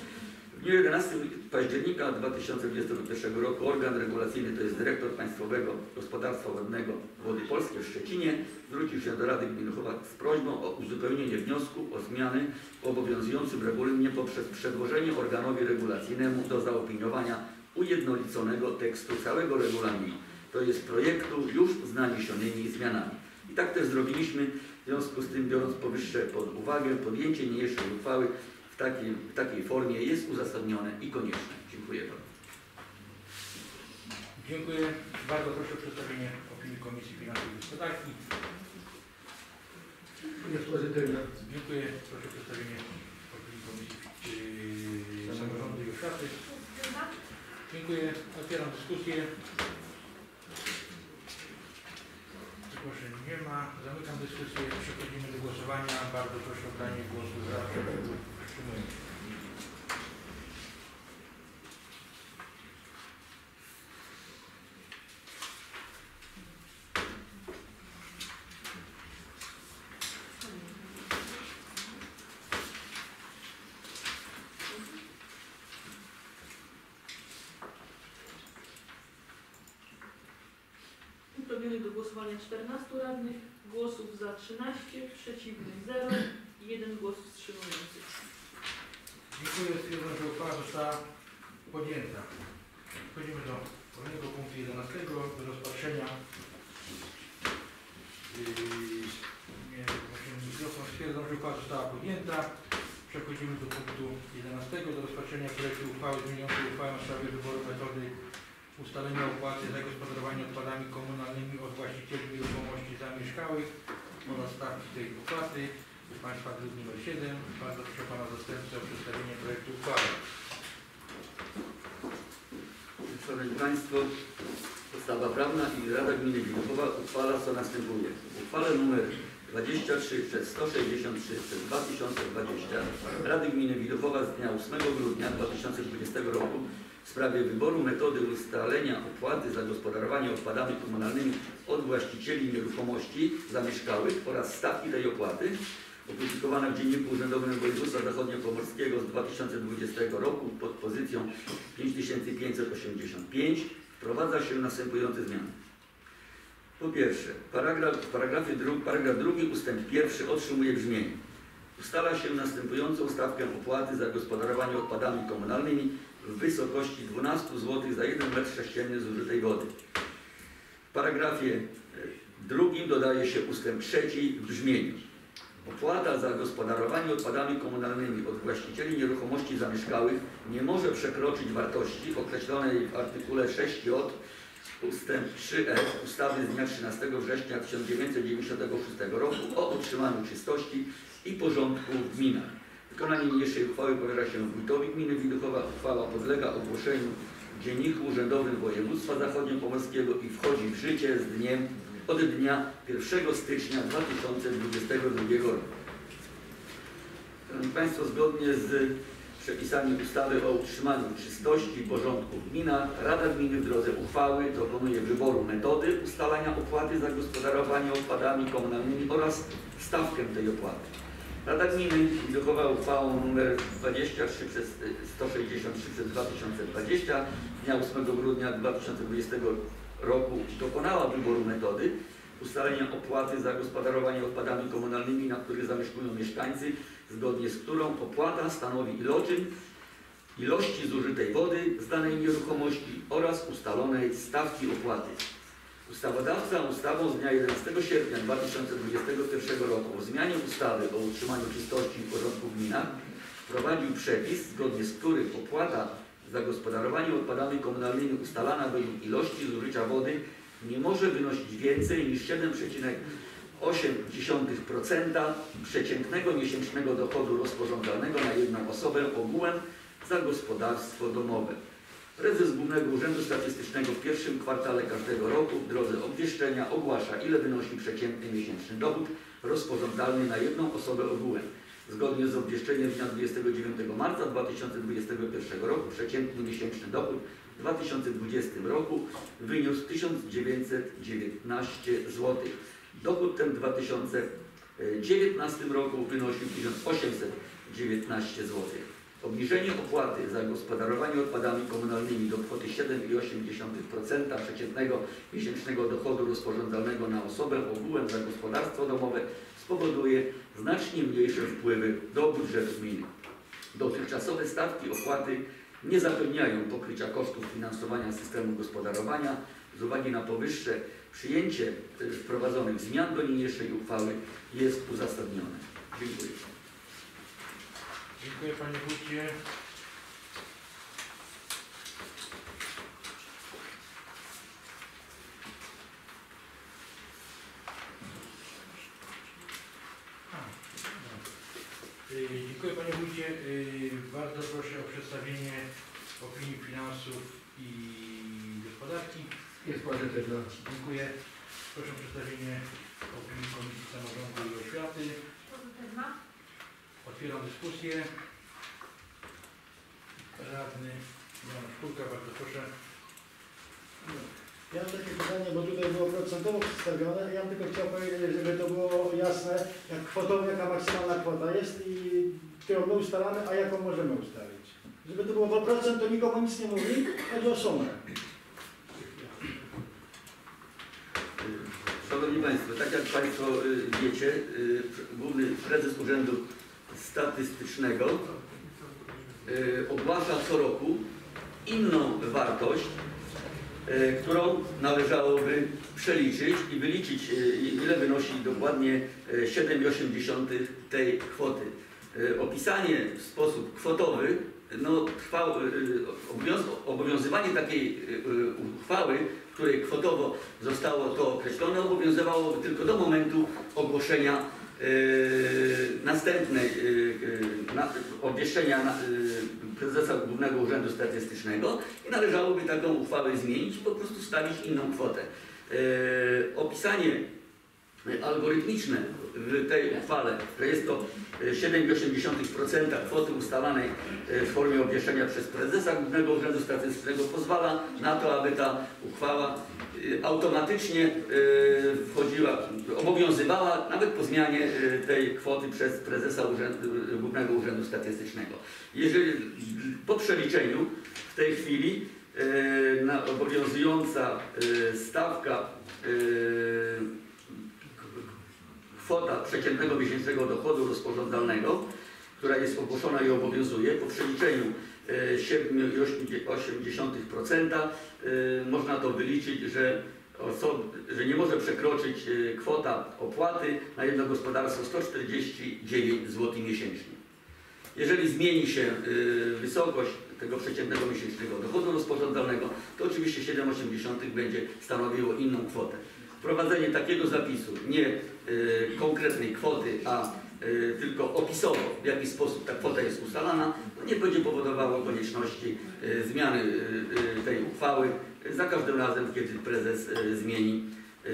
W dniu 11 października 2021 roku organ regulacyjny, to jest dyrektor Państwowego Gospodarstwa Wodnego Wody Polskie w Szczecinie, zwrócił się do Rady Gminy Wilduchowa z prośbą o uzupełnienie wniosku o zmiany w obowiązującym regulaminie poprzez przedłożenie organowi regulacyjnemu do zaopiniowania ujednoliconego tekstu całego regulaminu, to jest projektu już z naniesionymi zmianami. I tak też zrobiliśmy, w związku z tym, biorąc powyższe pod uwagę, podjęcie niniejszej uchwały w w takiej formie jest uzasadnione i konieczne. Dziękuję bardzo. Dziękuję. Bardzo proszę o przedstawienie opinii Komisji Finansów i Gospodarki. Jest pozytywna. Dziękuję. Proszę o przedstawienie opinii Komisji Samorządu i Oświaty. Dziękuję. Otwieram dyskusję. Zgłoszeń nie ma. Zamykam dyskusję. Przechodzimy do głosowania. Bardzo proszę o branie głosu za, przeciw, wstrzymując się. Uprawnionych do głosowania 14 radnych, głosów za 13, przeciwnych 0 i 1 głos wstrzymujący. Dziękuję. Stwierdzam, że uchwała została podjęta. Przechodzimy do kolejnego punktu 11, do rozpatrzenia. Stwierdzam, że uchwała została podjęta. Przechodzimy do punktu 11, do rozpatrzenia projektu uchwały zmieniającej uchwałę w sprawie wyboru metody ustalenia opłaty za gospodarowanie odpadami komunalnymi od właścicieli nieruchomości zamieszkałych oraz stawki tej opłaty. Państwa druk nr 7. Bardzo proszę Pana Zastępcę o przedstawienie projektu uchwały. Szanowni Państwo, podstawa prawna i Rada Gminy Wiluchowa uchwala co następuje. W uchwale nr 23/163/2020 Rady Gminy Wiluchowa z dnia 8 grudnia 2020 roku w sprawie wyboru metody ustalenia opłaty za gospodarowanie odpadami komunalnymi od właścicieli nieruchomości zamieszkałych oraz stawki tej opłaty, opublikowana w Dzienniku Urzędowym Województwa Zachodniopomorskiego z 2020 roku pod pozycją 5585 wprowadza się następujące zmiany. Po pierwsze, paragraf drugi ustęp 1 otrzymuje brzmienie. Ustala się następującą stawkę opłaty za gospodarowanie odpadami komunalnymi w wysokości 12 zł za 1 m3 zużytej wody. W paragrafie drugim dodaje się ustęp 3 w brzmieniu. Opłata za gospodarowanie odpadami komunalnymi od właścicieli nieruchomości zamieszkałych nie może przekroczyć wartości określonej w artykule 6j ustęp 3f ustawy z dnia 13 września 1996 roku o utrzymaniu czystości i porządku w gminach. Wykonanie niniejszej uchwały powierza się wójtowi gminy Wiluchowa. Uchwała podlega ogłoszeniu w Dzienniku Urzędowym Województwa Zachodniopomorskiego i wchodzi w życie od dnia 1 stycznia 2022 roku. Szanowni Państwo, zgodnie z przepisami ustawy o utrzymaniu czystości i porządku w gminach, Rada Gminy w drodze uchwały dokonuje wyboru metody ustalania opłaty za gospodarowanie odpadami komunalnymi oraz stawkę tej opłaty. Rada Gminy Wiluchowa uchwałą nr 23/163/2020 dnia 8 grudnia 2020 roku dokonała wyboru metody ustalenia opłaty za gospodarowanie odpadami komunalnymi, na których zamieszkują mieszkańcy, zgodnie z którą opłata stanowi ilości zużytej wody z danej nieruchomości oraz ustalonej stawki opłaty. Ustawodawca ustawą z dnia 11 sierpnia 2021 roku o zmianie ustawy o utrzymaniu czystości i porządku w gminach wprowadził przepis, zgodnie z którym opłata za gospodarowanie odpadami komunalnymi ustalana według ilości zużycia wody nie może wynosić więcej niż 7,8% przeciętnego miesięcznego dochodu rozporządzalnego na jedną osobę ogółem za gospodarstwo domowe. Prezes Głównego Urzędu Statystycznego w pierwszym kwartale każdego roku w drodze obwieszczenia ogłasza, ile wynosi przeciętny miesięczny dochód rozporządzalny na jedną osobę ogółem. Zgodnie z obwieszczeniem z dnia 29 marca 2021 roku przeciętny miesięczny dochód w 2020 roku wyniósł 1919 zł. Dochód ten w 2019 roku wynosił 1819 zł. Obniżenie opłaty za gospodarowanie odpadami komunalnymi do kwoty 7,8% przeciętnego miesięcznego dochodu rozporządzalnego na osobę ogółem za gospodarstwo domowe spowoduje znacznie mniejsze wpływy do budżetu gminy. Dotychczasowe stawki opłaty nie zapewniają pokrycia kosztów finansowania systemu gospodarowania. Z uwagi na powyższe przyjęcie wprowadzonych zmian do niniejszej uchwały jest uzasadnione. Dziękuję. Dziękuję panie wójcie. Dziękuję panie wójcie. Bardzo proszę o przedstawienie opinii finansów i gospodarki. Jest pozytywna. Dziękuję. Proszę o przedstawienie opinii Komisji Samorządu i Oświaty. Pozytywna. Otwieram dyskusję. Radny Jan Szpulka, bardzo proszę. Ja mam takie pytanie, bo tutaj było procentowo przedstawione. Ja bym tylko chciał powiedzieć, żeby to było jasne, jak kwotowo, jaka maksymalna kwota jest i którą my ustalamy, a jaką możemy ustalić. Żeby to było, bo procent to nikomu nic nie mówi, chodzi o sumę. Szanowni Państwo, tak jak Państwo wiecie, Główny Prezes Urzędu Statystycznego ogłasza co roku inną wartość, którą należałoby przeliczyć i wyliczyć, ile wynosi dokładnie 7,8 tej kwoty. Opisanie w sposób kwotowy, no, obowiązywanie takiej uchwały, w której kwotowo zostało to określone, obowiązywało tylko do momentu ogłoszenia następnej obwieszczenia prezesa Głównego Urzędu Statystycznego i należałoby taką uchwałę zmienić i po prostu stawić inną kwotę. Opisanie algorytmiczne w tej uchwale, że jest to 7,8% kwoty ustalanej w formie obwieszczenia przez prezesa Głównego Urzędu Statystycznego pozwala na to, aby ta uchwała automatycznie obowiązywała nawet po zmianie tej kwoty przez prezesa Głównego Urzędu Statystycznego. Jeżeli po przeliczeniu w tej chwili obowiązująca stawka kwota przeciętnego miesięcznego dochodu rozporządzalnego, która jest ogłoszona i obowiązuje, po przeliczeniu 7,8% można to wyliczyć, że nie może przekroczyć kwota opłaty na jedno gospodarstwo 149 zł miesięcznie. Jeżeli zmieni się wysokość tego przeciętnego miesięcznego dochodu rozporządzalnego, to oczywiście 7,8 będzie stanowiło inną kwotę. Wprowadzenie takiego zapisu, nie konkretnej kwoty, a tylko opisowo, w jaki sposób ta kwota jest ustalana, to nie będzie powodowało konieczności zmiany tej uchwały za każdym razem, kiedy prezes zmieni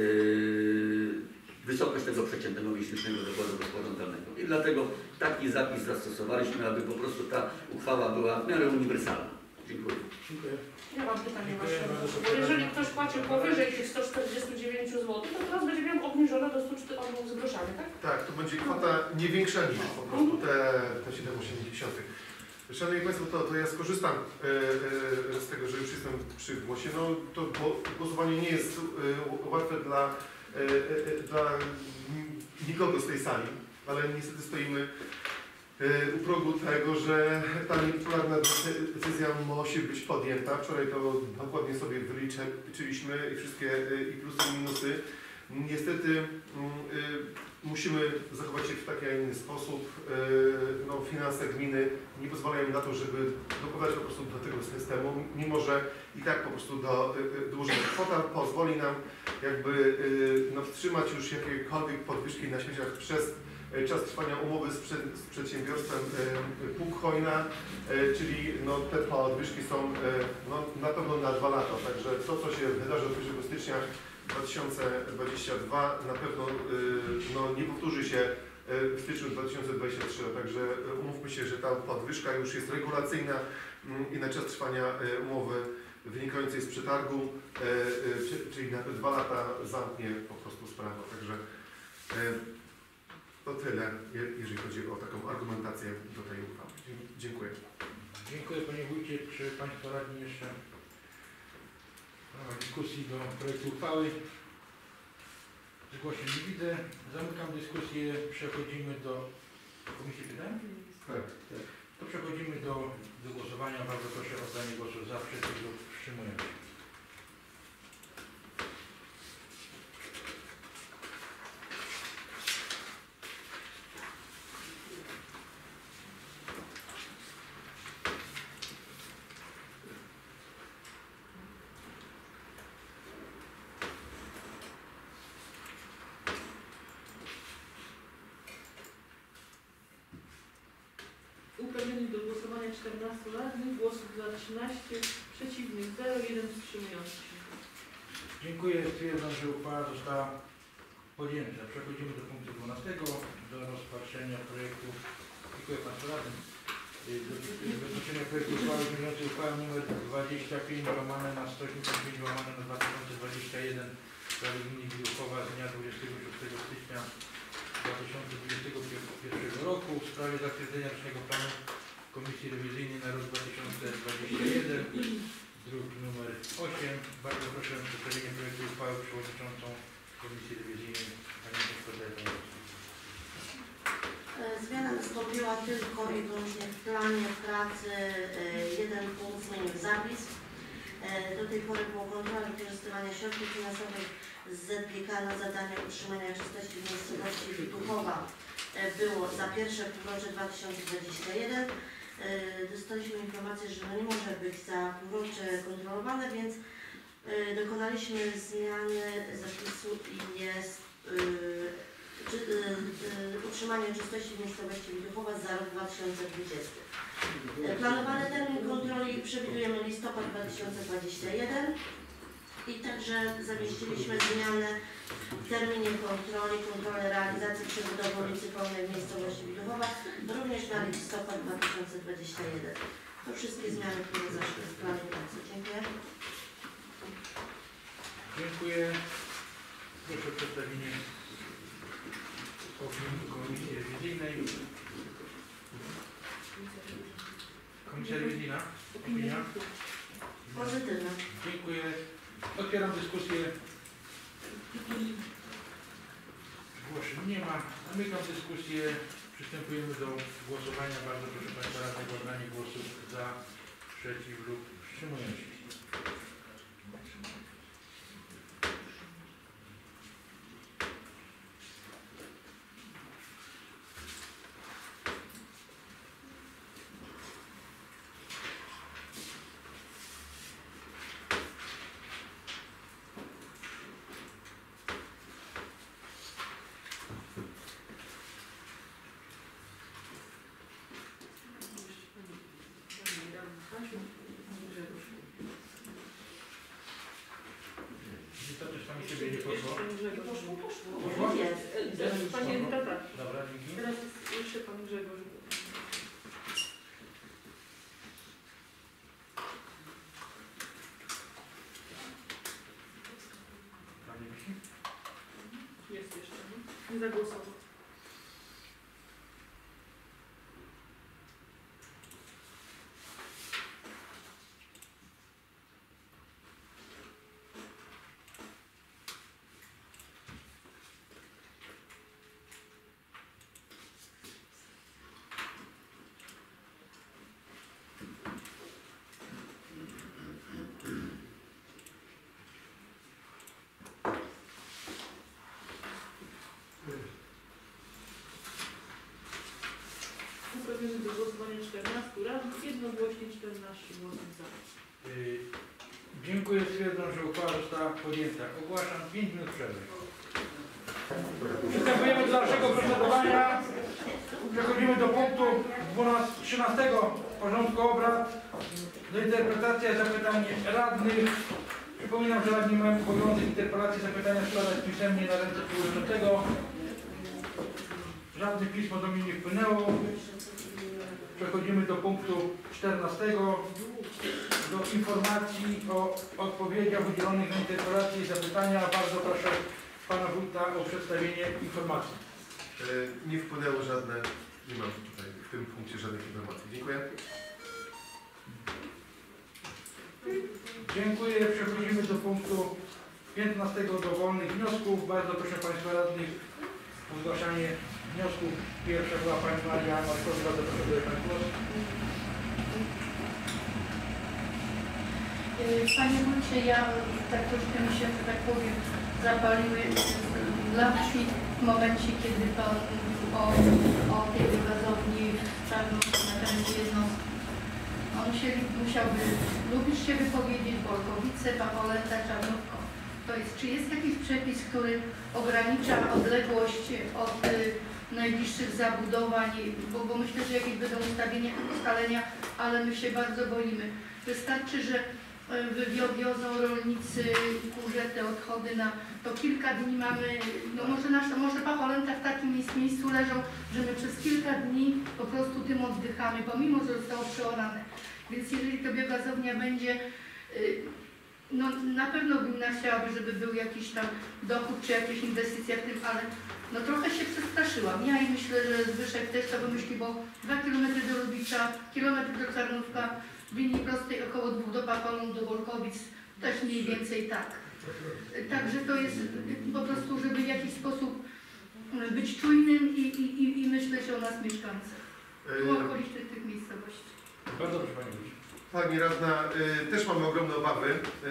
wysokość tego przeciętnego miesięcznego dochodu rozporządzalnego. I dlatego taki zapis zastosowaliśmy, aby po prostu ta uchwała była w miarę uniwersalna. Dziękuję. Dziękuję. Ja mam pytanie Dziękuję właśnie, bardzo. bo jeżeli ktoś płaci powyżej tych 149 zł, to teraz będzie miał obniżone do 104 z groszami, tak? Tak, to będzie kwota nie większa niż po prostu te 7,8. Szanowni Państwo, to ja skorzystam z tego, że już jestem przy głosie. No, to głosowanie nie jest łatwe dla nikogo z tej sali, ale niestety stoimy u progu tego, że ta niepopularna decyzja musi być podjęta. Wczoraj to dokładnie sobie wyliczyliśmy i wszystkie i plusy i minusy. Niestety musimy zachować się w taki, a inny sposób. No, finanse gminy nie pozwalają na to, żeby dokładać po prostu do tego systemu, mimo że i tak po prostu dołożymy. Kwota pozwoli nam jakby no, wstrzymać już jakiekolwiek podwyżki na śmieciach przez czas trwania umowy z przedsiębiorstwem Pług Hojna, czyli no, te podwyżki są no, na pewno na 2 lata. Także to, co się wydarzy od 1 stycznia 2022 na pewno no, nie powtórzy się w styczniu 2023. Także umówmy się, że ta podwyżka już jest regulacyjna i na czas trwania umowy wynikającej z przetargu, czyli na te 2 lata zamknie po prostu sprawę. Także to tyle, jeżeli chodzi o taką argumentację do tej uchwały. Dziękuję. Dziękuję panie wójcie. Czy państwo radni jeszcze w ramach dyskusji do projektu uchwały? Zgłoszeń nie widzę. Zamykam dyskusję. Przechodzimy do komisji pytań. Tak. To przechodzimy do głosowania. Bardzo proszę o oddanie głosu za, przeciw lub wstrzymując się. 14 radnych, głosów za 13, przeciwnych 0, 1 wstrzymujący się. Dziękuję. Stwierdzam, że uchwała została podjęta. Przechodzimy do punktu 12, do rozpatrzenia projektu. Dziękuję Państwu radnym. Rozpatrzenia projektu uchwały zmieniającej uchwałę nr 25/185/2021 Rady Gminy Wiluchowa z dnia 26 stycznia 2021 roku w sprawie zatwierdzenia rocznego planu Komisji Rewizyjnej na rok 2021, druk nr 8. Bardzo proszę o przedstawienie projektu uchwały przewodniczącą Komisji Rewizyjnej Panią Gospodarkę. Zmiana nastąpiła tylko i wyłącznie w planie pracy. Jeden punkt zmienił zapis. Do tej pory było kontrola wykorzystywania środków finansowych z ZGK na zadanie utrzymania czystości w miejscowości Wituchowa. Było za pierwsze półrocze 2021. Dostaliśmy informację, że nie może być za półrocze kontrolowane, więc dokonaliśmy zmiany zapisu i jest utrzymanie czystości w miejscowości Wituchowa za rok 2020. Planowany termin kontroli przewidujemy listopad 2021 i także zamieściliśmy zmianę w terminie kontroli, kontrolę realizacji przebudowy ulicy Polnej w miejscowości Wituchowa również na listopad 2021. To wszystkie zmiany, które zaszły w planie pracy. Dziękuję. Dziękuję. Proszę o przedstawienie opinii Komisji Rewizyjnej. Komisja Rewizyjna. Opinia. Pozytywne. Dziękuję. Otwieram dyskusję. Zgłoszeń nie ma. Zamykam dyskusję. Przystępujemy do głosowania. Bardzo proszę Państwa radnych o oddanie głosów za, przeciw lub wstrzymując się. To też Pani siebie nie poszło? Poszło? Jest. Pani Edyta, tak. Dobra, dzięki. Teraz jest jeszcze Pan Grzegorz. Pani Wisi? Jest jeszcze. Nie zagłosował. Uprawnionych do głosowania 14 radnych, jednogłośnie 14 głosów za. Dziękuję. Stwierdzam, że uchwała została podjęta. Ogłaszam 5 minut przerwy. Przystępujemy do dalszego procedowania. Przechodzimy do punktu 13 porządku obrad. Do interpretacji zapytań radnych. Przypominam, że radni mają obowiązek interpelacji zapytania składać pisemnie na ręce przewodniczącego. Żadnych pismo do mnie nie wpłynęło. Przechodzimy do punktu 14. Do informacji o odpowiedziach udzielonych na interpelacje i zapytania. Bardzo proszę Pana Wójta o przedstawienie informacji. Nie wpłynęło żadne, nie mam tutaj w tym punkcie żadnych informacji. Dziękuję. Dziękuję. Przechodzimy do punktu 15. Do wolnych wniosków. Bardzo proszę Państwa radnych o zgłaszanie wniosków. Pierwsza była Pani Maria Markowska. Bardzo proszę Pani głos. Panie Wójcie, ja tak troszkę mi się, że tak powiem, zapaliły lampki w momencie, kiedy Pan o tej gazowni w Czarnówce na terenie jednostki. On musiałby Lubisz się wypowiedzieć, Bolkowice, Pawoleta, Czarnówko. To jest, czy jest jakiś przepis, który ogranicza odległość od najbliższych zabudowań, bo myślę, że jakieś będą ustalenia, ale my się bardzo boimy. Wystarczy, że wywiozą rolnicy kurze te odchody to kilka dni mamy, no może pacholęta w takim miejscu leżą, że my przez kilka dni po prostu tym oddychamy, pomimo że zostało przeorane. Więc jeżeli to biogazownia będzie, no na pewno gmina chciałaby, żeby był jakiś tam dochód czy jakieś inwestycja w tym, ale no trochę się przestraszyłam. Ja i myślę, że Zbyszek też to wymyśli, bo 2 km do Lubicza, kilometr do Czarnówka, w linii prostej około 2 do Pacholąt, do Wolkowic, też mniej więcej tak. Także to jest po prostu, żeby w jakiś sposób być czujnym i myśleć o nas mieszkańcach. U okolicznych tych miejscowości. Bardzo proszę Pani Wójt. Pani radna, też mamy ogromne obawy.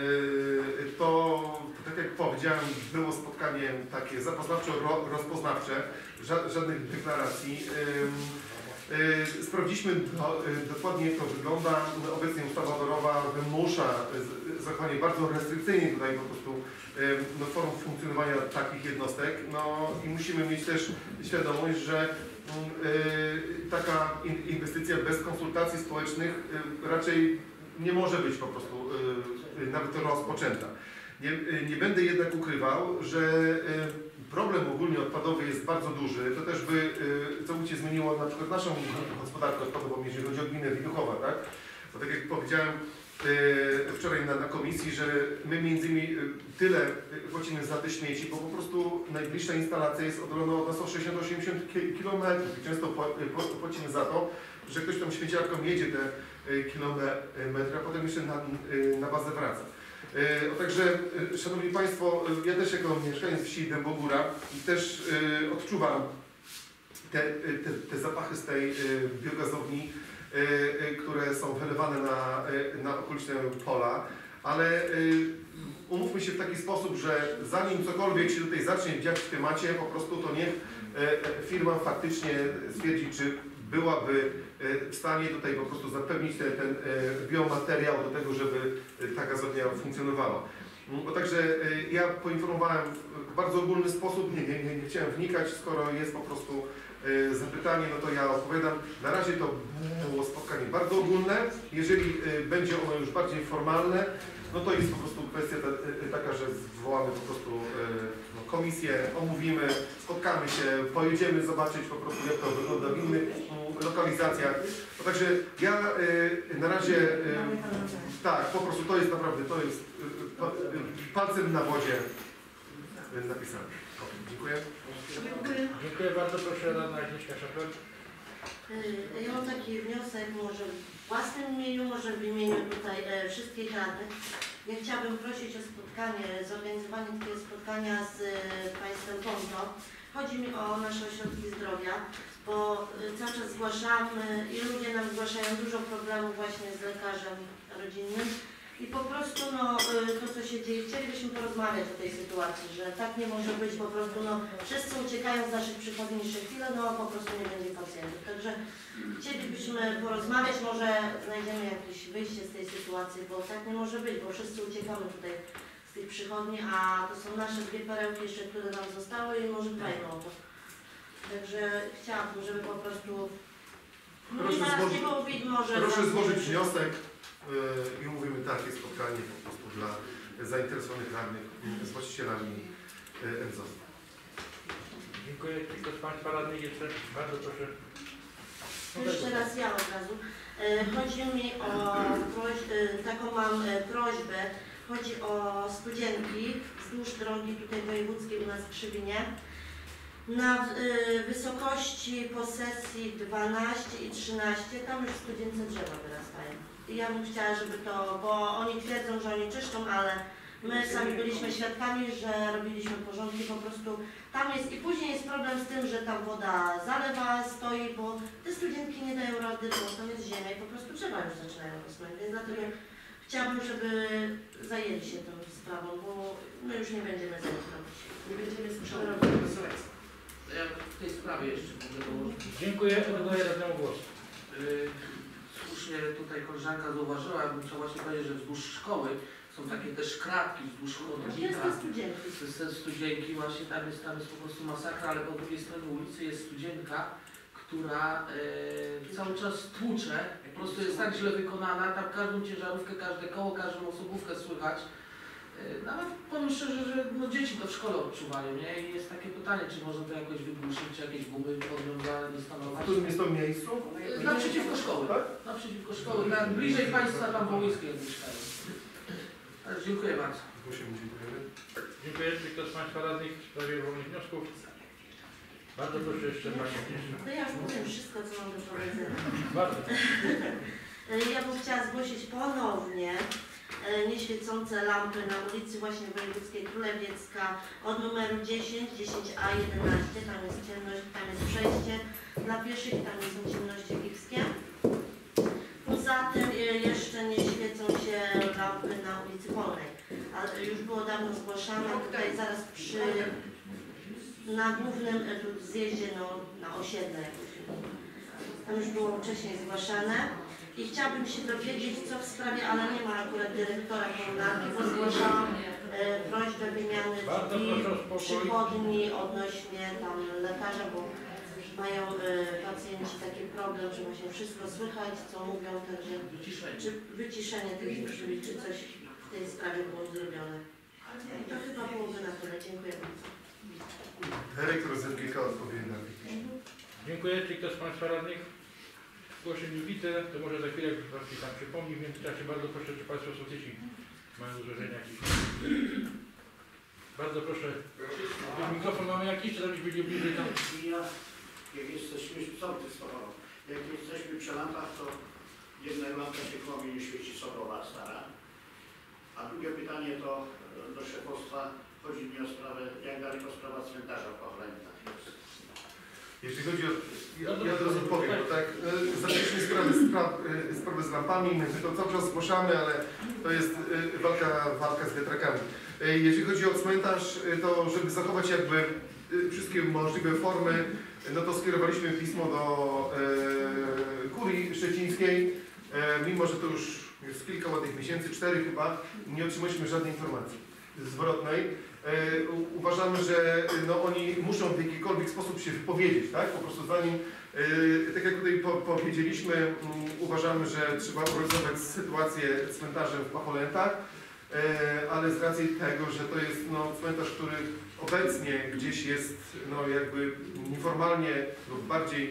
To, tak jak powiedziałem, było spotkanie takie zapoznawczo-rozpoznawcze, żadnych deklaracji. Sprawdziliśmy dokładnie, jak to wygląda. Obecnie ustawa wodorowa wymusza zachowanie bardzo restrykcyjnie tutaj po prostu form funkcjonowania takich jednostek. No i musimy mieć też świadomość, że taka inwestycja bez konsultacji społecznych raczej nie może być po prostu nawet rozpoczęta. Nie będę jednak ukrywał, że problem ogólnie odpadowy jest bardzo duży. To też by całkowicie zmieniło na przykład naszą gospodarkę odpadową, jeżeli chodzi o gminę Widuchowa, tak? Bo tak jak powiedziałem wczoraj na komisji, że my między innymi tyle płacimy za te śmieci, bo po prostu najbliższa instalacja jest oddalona od nas o 60-80 km i często płacimy za to, że ktoś tam śmieciarką jedzie te kilometry, a potem jeszcze na bazę wraca. Także, Szanowni Państwo, ja też jako mieszkaniec wsi Dębogóra też odczuwam te zapachy z tej biogazowni, które są wylewane na okoliczne pola, ale umówmy się w taki sposób, że zanim cokolwiek się tutaj zacznie dziać w temacie, po prostu to niech firma faktycznie stwierdzi, czy byłaby w stanie tutaj po prostu zapewnić ten biomateriał do tego, żeby ta gazownia funkcjonowała. Bo także ja poinformowałem w bardzo ogólny sposób, nie chciałem wnikać, skoro jest po prostu zapytanie, no to ja odpowiadam. Na razie to było spotkanie bardzo ogólne. Jeżeli będzie ono już bardziej formalne, no to jest po prostu kwestia taka, że zwołamy po prostu komisję, omówimy, spotkamy się, pojedziemy zobaczyć po prostu, jak to wygląda w innych lokalizacjach. No także ja na razie tak, po prostu to jest naprawdę, to jest palcem na wodzie napisane. Dziękuję. Dziękuję bardzo. Proszę radna Agnieszka Szafel. Ja mam taki wniosek, może w własnym imieniu, może w imieniu tutaj wszystkich radnych. Ja chciałabym prosić o spotkanie, zorganizowanie takiego spotkania z Państwem Konto. Chodzi mi o nasze ośrodki zdrowia, bo cały czas zgłaszamy i ludzie nam zgłaszają dużo problemów właśnie z lekarzem rodzinnym. I po prostu to, co się dzieje, chcielibyśmy porozmawiać o tej sytuacji, że tak nie może być, po prostu wszyscy uciekają z naszych przychodni jeszcze chwilę, po prostu nie będzie pacjentów. Także chcielibyśmy porozmawiać, może znajdziemy jakieś wyjście z tej sytuacji, bo tak nie może być, bo wszyscy uciekamy tutaj z tych przychodni, a to są nasze 2 perełki jeszcze, które nam zostały i może dbajmy o to. Także chciałabym, żeby po prostu proszę złożyć wniosek i mówimy takie spotkanie po prostu dla zainteresowanych radnych z właścicielami NZOS. Dziękuję. Kto z Państwa radnych jeszcze? Bardzo proszę. Jeszcze raz ja od razu. Chodzi mi o taką mam prośbę. Chodzi o studzienki wzdłuż drogi tutaj wojewódzkiej u nas w Krzywinie. Na wysokości posesji 12 i 13, tam już w studzience drzewa wyrastają. I ja bym chciała, żeby to, bo oni twierdzą, że oni czyszczą, ale my sami byliśmy świadkami, że robiliśmy porządki, po prostu tam jest i później jest problem z tym, że tam woda zalewa, stoi, bo te studzienki nie dają rady, bo tam jest ziemia i po prostu drzewa już zaczynają rosnąć, więc dlatego chciałabym, żeby zajęli się tą sprawą, bo my już nie będziemy za nich robić. Nie będziemy sprzedawać. Ja w tej sprawie jeszcze mogę dołożyć. Dziękuję. Oddaję radnemu głos. Słusznie tutaj koleżanka zauważyła, ja bym chciał właśnie powiedzieć, że wzdłuż szkoły są takie też kratki wzdłuż chodnika. Jest to studzienki. To jest te studzienki, właśnie tam jest po prostu masakra, ale po drugiej stronie ulicy jest studzienka, która cały czas tłucze, po prostu jest tak źle wykonana, tam każdą ciężarówkę, każde koło, każdą osobówkę słychać. Nawet powiem szczerze, że no, dzieci to w szkole odczuwają, nie? I jest takie pytanie, czy można to jakoś wygłuszyć, czy jakieś gumy podwiązane instalować. W którym jest to miejscu? Naprzeciwko szkoły, Tak? Naprzeciwko szkoły, tak, bliżej Państwa tam wołyńskiej mieszkają. Ale dziękuję bardzo. Dziękujemy. Dziękuję. Czy ktoś z Państwa radnych w sprawie wolnych wniosków? Bardzo proszę jeszcze Panią Agnieszkę. To ja już powiem wszystko, co mam do powiedzenia. Bardzo. Ja bym chciała zgłosić ponownie nieświecące lampy na ulicy właśnie Wojewódzkiej Królewiecka od numeru 10, 10A, 11. Tam jest ciemność, tam jest przejście dla pieszych, tam są ciemności kiepskie. Poza tym jeszcze nie świecą się lampy na ulicy Polnej. A już było dawno zgłaszane, tutaj zaraz na głównym zjeździe na osiedle. Tam już było wcześniej zgłaszane. I chciałabym się dowiedzieć, co w sprawie, ale nie ma akurat dyrektora komunalki, bo zgłaszałam prośbę wymiany drzwi, przychodni odnośnie tam lekarza, bo mają pacjenci taki problem, że właśnie wszystko słychać, co mówią, także czy wyciszenie tych drzwi, czy coś w tej sprawie było zrobione. I to chyba byłoby na tyle. Dziękuję bardzo. Dyrektor ZGK odpowie na piśmie. Dziękuję. Czy ktoś z Państwa radnych zgłosi mi widzę, to może za chwilę Wam tam przypomni. W międzyczasie bardzo proszę, czy Państwo sołtysi mają do złożenia jakiś. Bardzo proszę. Mikrofon mamy jakiś, czy tam byli bliżej tam? Jak jesteśmy, jak jesteśmy przy lampach, to jedna lampka się komi nie świeci sokowa stara. A drugie pytanie to do szefostwa, chodzi mi o sprawę, jak daleko sprawa cmentarza w Pachlętach jest. Jeśli chodzi o... Ja od razu powiem, bo tak, zaczęliśmy sprawę z lampami, my to cały czas zgłaszamy, ale to jest walka z wiatrakami. Jeśli chodzi o cmentarz, to żeby zachować jakby wszystkie możliwe formy, no to skierowaliśmy pismo do kurii szczecińskiej, mimo że to już jest kilka ładnych miesięcy, 4 chyba, nie otrzymaliśmy żadnej informacji zwrotnej. Uważamy, że no, oni muszą w jakikolwiek sposób się wypowiedzieć, tak? Po prostu zanim, tak jak tutaj powiedzieliśmy, uważamy, że trzeba uregulować sytuację cmentarzem w Pacholętach, ale z racji tego, że to jest no, cmentarz, który obecnie gdzieś jest no, jakby nieformalnie lub bardziej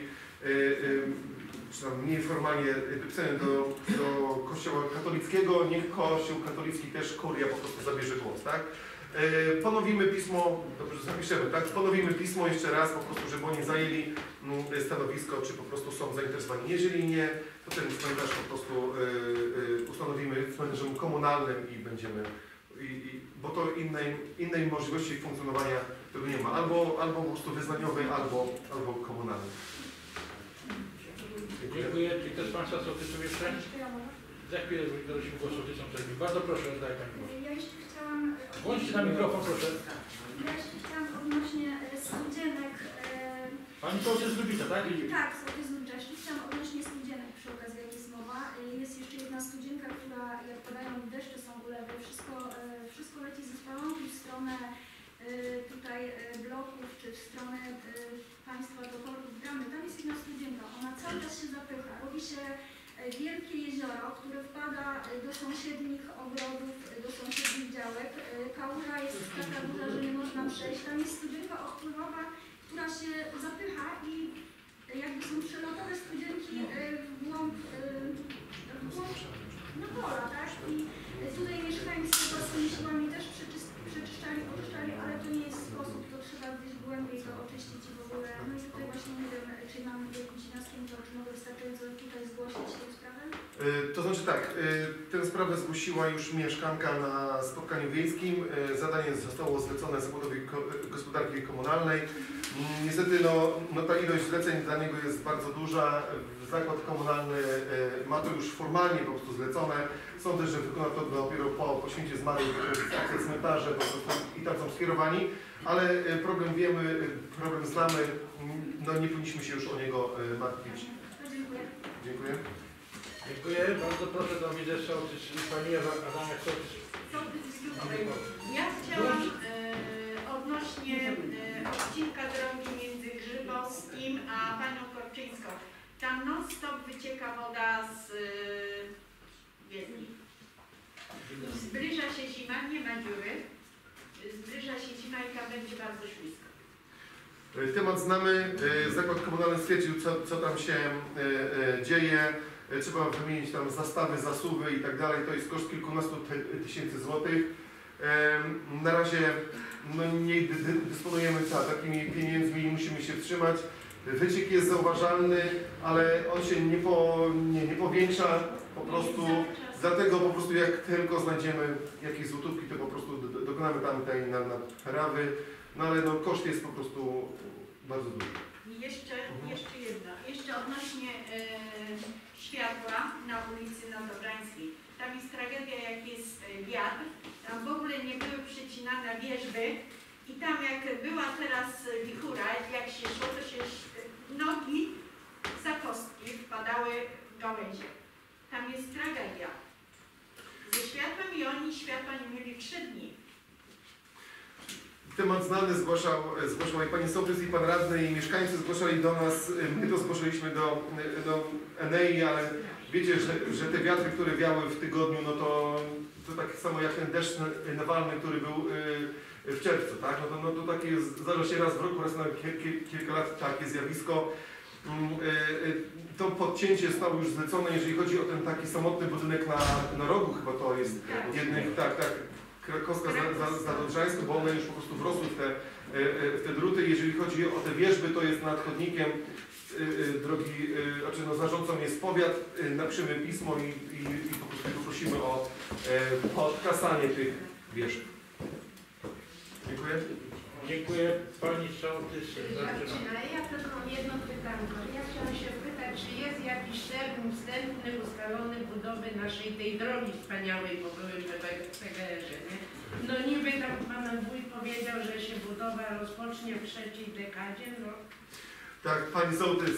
czy tam nieformalnie dopisany do Kościoła katolickiego, niech Kościół katolicki też kuria po prostu zabierze głos, tak? Ponowimy pismo, dobrze zapiszemy, tak? Ponowimy pismo jeszcze raz po prostu, żeby oni zajęli stanowisko, czy po prostu są zainteresowani. Jeżeli nie, to ten cmentarz po prostu ustanowimy cmentarzem komunalnym i będziemy, bo to innej możliwości funkcjonowania tego nie ma. Albo po prostu wyznaniowy, albo komunalny. Dziękuję. Czy ktoś z Państwa sołtysów jeszcze? Za chwilę daliśmy głos sołtysom. Bardzo proszę, oddaję Pani głos. Ja jeszcze chciałam... Włączcie na mikrofon, proszę. Ja jeszcze chciałam odnośnie studzienek... Pani sołtys z Lubica, tak? Tak, sołtys z Lubica. Jeszcze chciałam odnośnie studzienek, przy okazji jak jest mowa. Jest jeszcze jedna studzienka, która jak padają deszcze, są ulewy, wszystko leci ze spalonki w stronę tutaj bloków, czy w stronę państwa do portu bramy. Tam jest jedna studzienka, ona cały czas się zapycha. Robi się wielkie jezioro, które wpada do sąsiednich ogrodów, do sąsiednich działek. Kałuża jest taka duża, że nie można przejść. Tam jest studzienka odpływowa, która się zapycha i jakby są przelotowe studzienki w głąb no pola, tak? I tutaj mieszkańcy własnymi siłami też przeczyszczali, oczyszczali, ale to nie jest sposób, to trzeba gdzieś głębiej to oczyścić i w ogóle. No i tutaj właśnie nie wiem, czy mam jakimś wnioskiem, to czy mogę wystarczająco tutaj zgłosić tę sprawę? To znaczy tak, tę sprawę zgłosiła już mieszkanka na spotkaniu wiejskim. Zadanie zostało zlecone Zakładowi Gospodarki Komunalnej. Niestety no ta ilość zleceń dla niego jest bardzo duża. Zakład komunalny ma to już formalnie po prostu zlecone. Sądzę, że wykona to dopiero po święcie zmarłych akcje cmentarze, po prostu i tak są skierowani, ale problem wiemy, problem znamy, no nie powinniśmy się już o niego martwić. Dziękuję. Dziękuję. Dziękuję. Bardzo proszę do widzę sołtys, pani Ewa Adamiak, sołtys Sołtys z Wilkowej. Ja chciałam odnośnie odcinka drogi między Grzybowskim a Panią Korczyńską. Tam non-stop wycieka woda z jezdni. Zbliża się zima, nie ma dziury. Zbliża się zima i tam będzie bardzo ślisko. Temat znamy. Zakład komunalny stwierdził, co tam się dzieje. Trzeba wymienić tam zastawy, zasuwy i tak dalej. To jest koszt kilkunastu tysięcy złotych. Na razie nie dysponujemy takimi pieniędzmi i musimy się wstrzymać. Wyciek jest zauważalny, ale on się nie powiększa po prostu. Dlatego po prostu jak tylko znajdziemy jakieś złotówki, to po prostu dokonamy tam tej naprawy. No ale no, koszt jest po prostu bardzo duży. I jeszcze jedno. Jeszcze odnośnie światła na ulicy Nowobrańskiej. Tam jest tragedia, jak jest wiatr. Tam w ogóle nie były przecinane wierzby. I tam jak była teraz wichura, jak się szło, to się nogi za kostki wpadały gałęzie. Tam jest tragedia. Ze światłem i oni światła nie mieli 3 dni. Temat znany zgłaszał i pani sołtys, i pan radny, i mieszkańcy zgłaszali do nas. My to zgłosiliśmy do Enei, ale wiecie, że te wiatry, które wiały w tygodniu, no to tak samo jak ten deszcz nawalny, który był w czerwcu, tak? No to takie zdarza się raz w roku, raz na kilka lat takie zjawisko. To podcięcie zostało już zlecone, jeżeli chodzi o ten taki samotny budynek na rogu, chyba to jest jednych, tak. Krakowska Zadążańska, bo one już po prostu wrosły w te druty. Jeżeli chodzi o te wierzby, to jest nad chodnikiem drogi, znaczy no zarządcą jest powiat, napiszemy pismo i po prostu poprosimy o odkasanie tych wierzb. Dziękuję. Dziękuję. Pani sołtys. Ja tylko jedno pytanko. Ja chciałam się pytać, czy jest jakiś termin wstępny ustalony budowy naszej tej drogi wspaniałej po byłym PGR-ze, nie? No niby tam pan wójt powiedział, że się budowa rozpocznie w 3. dekadzie, no. Tak, pani sołtys,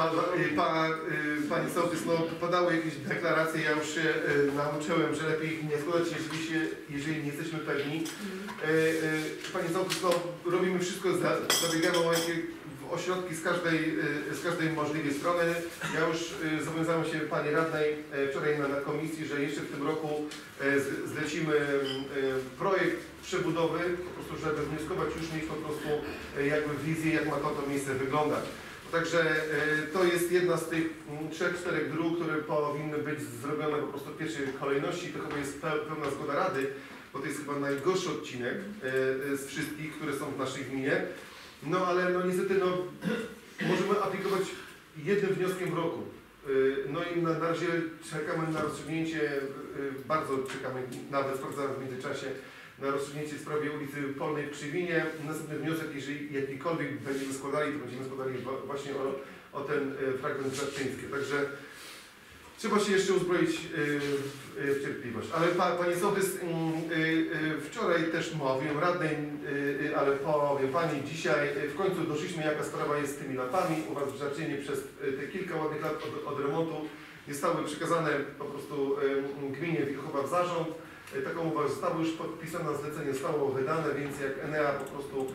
pani sołtys, no podały jakieś deklaracje, ja już się nauczyłem, że lepiej ich nie składać, jeżeli nie jesteśmy pewni. Pani sołtys, no robimy wszystko, zabiegamy o ośrodki z każdej możliwej strony. Ja już zobowiązałem się pani radnej wczoraj na komisji, że jeszcze w tym roku zlecimy projekt przebudowy, po prostu żeby wnioskować, już mieć po prostu jakby wizję, jak ma to miejsce wyglądać. Także to jest jedna z tych 3-4 dróg, które powinny być zrobione po prostu w pierwszej kolejności. To chyba jest pełna zgoda Rady, bo to jest chyba najgorszy odcinek z wszystkich, które są w naszej gminie. No ale no niestety no, możemy aplikować jednym wnioskiem w roku. No i na razie czekamy na rozstrzygnięcie, bardzo czekamy, nawet sprawdzamy w międzyczasie, na rozstrzygnięcie w sprawie ulicy Polnej w Krzywinie. Następny wniosek, jeżeli jakikolwiek będziemy składali, to będziemy składali właśnie o ten fragment Radczyński. Także trzeba się jeszcze uzbroić w cierpliwość. Ale pani sołtys, wczoraj też mówiłem radnej, ale powiem pani, dzisiaj w końcu doszliśmy, jaka sprawa jest z tymi lampami. U was w Żarczynie przez te kilka ładnych lat od remontu nie zostały przekazane po prostu gminie Wilkowa w zarząd. Taką uwagę zostało już podpisane, zlecenie zostało wydane, więc jak Enea po prostu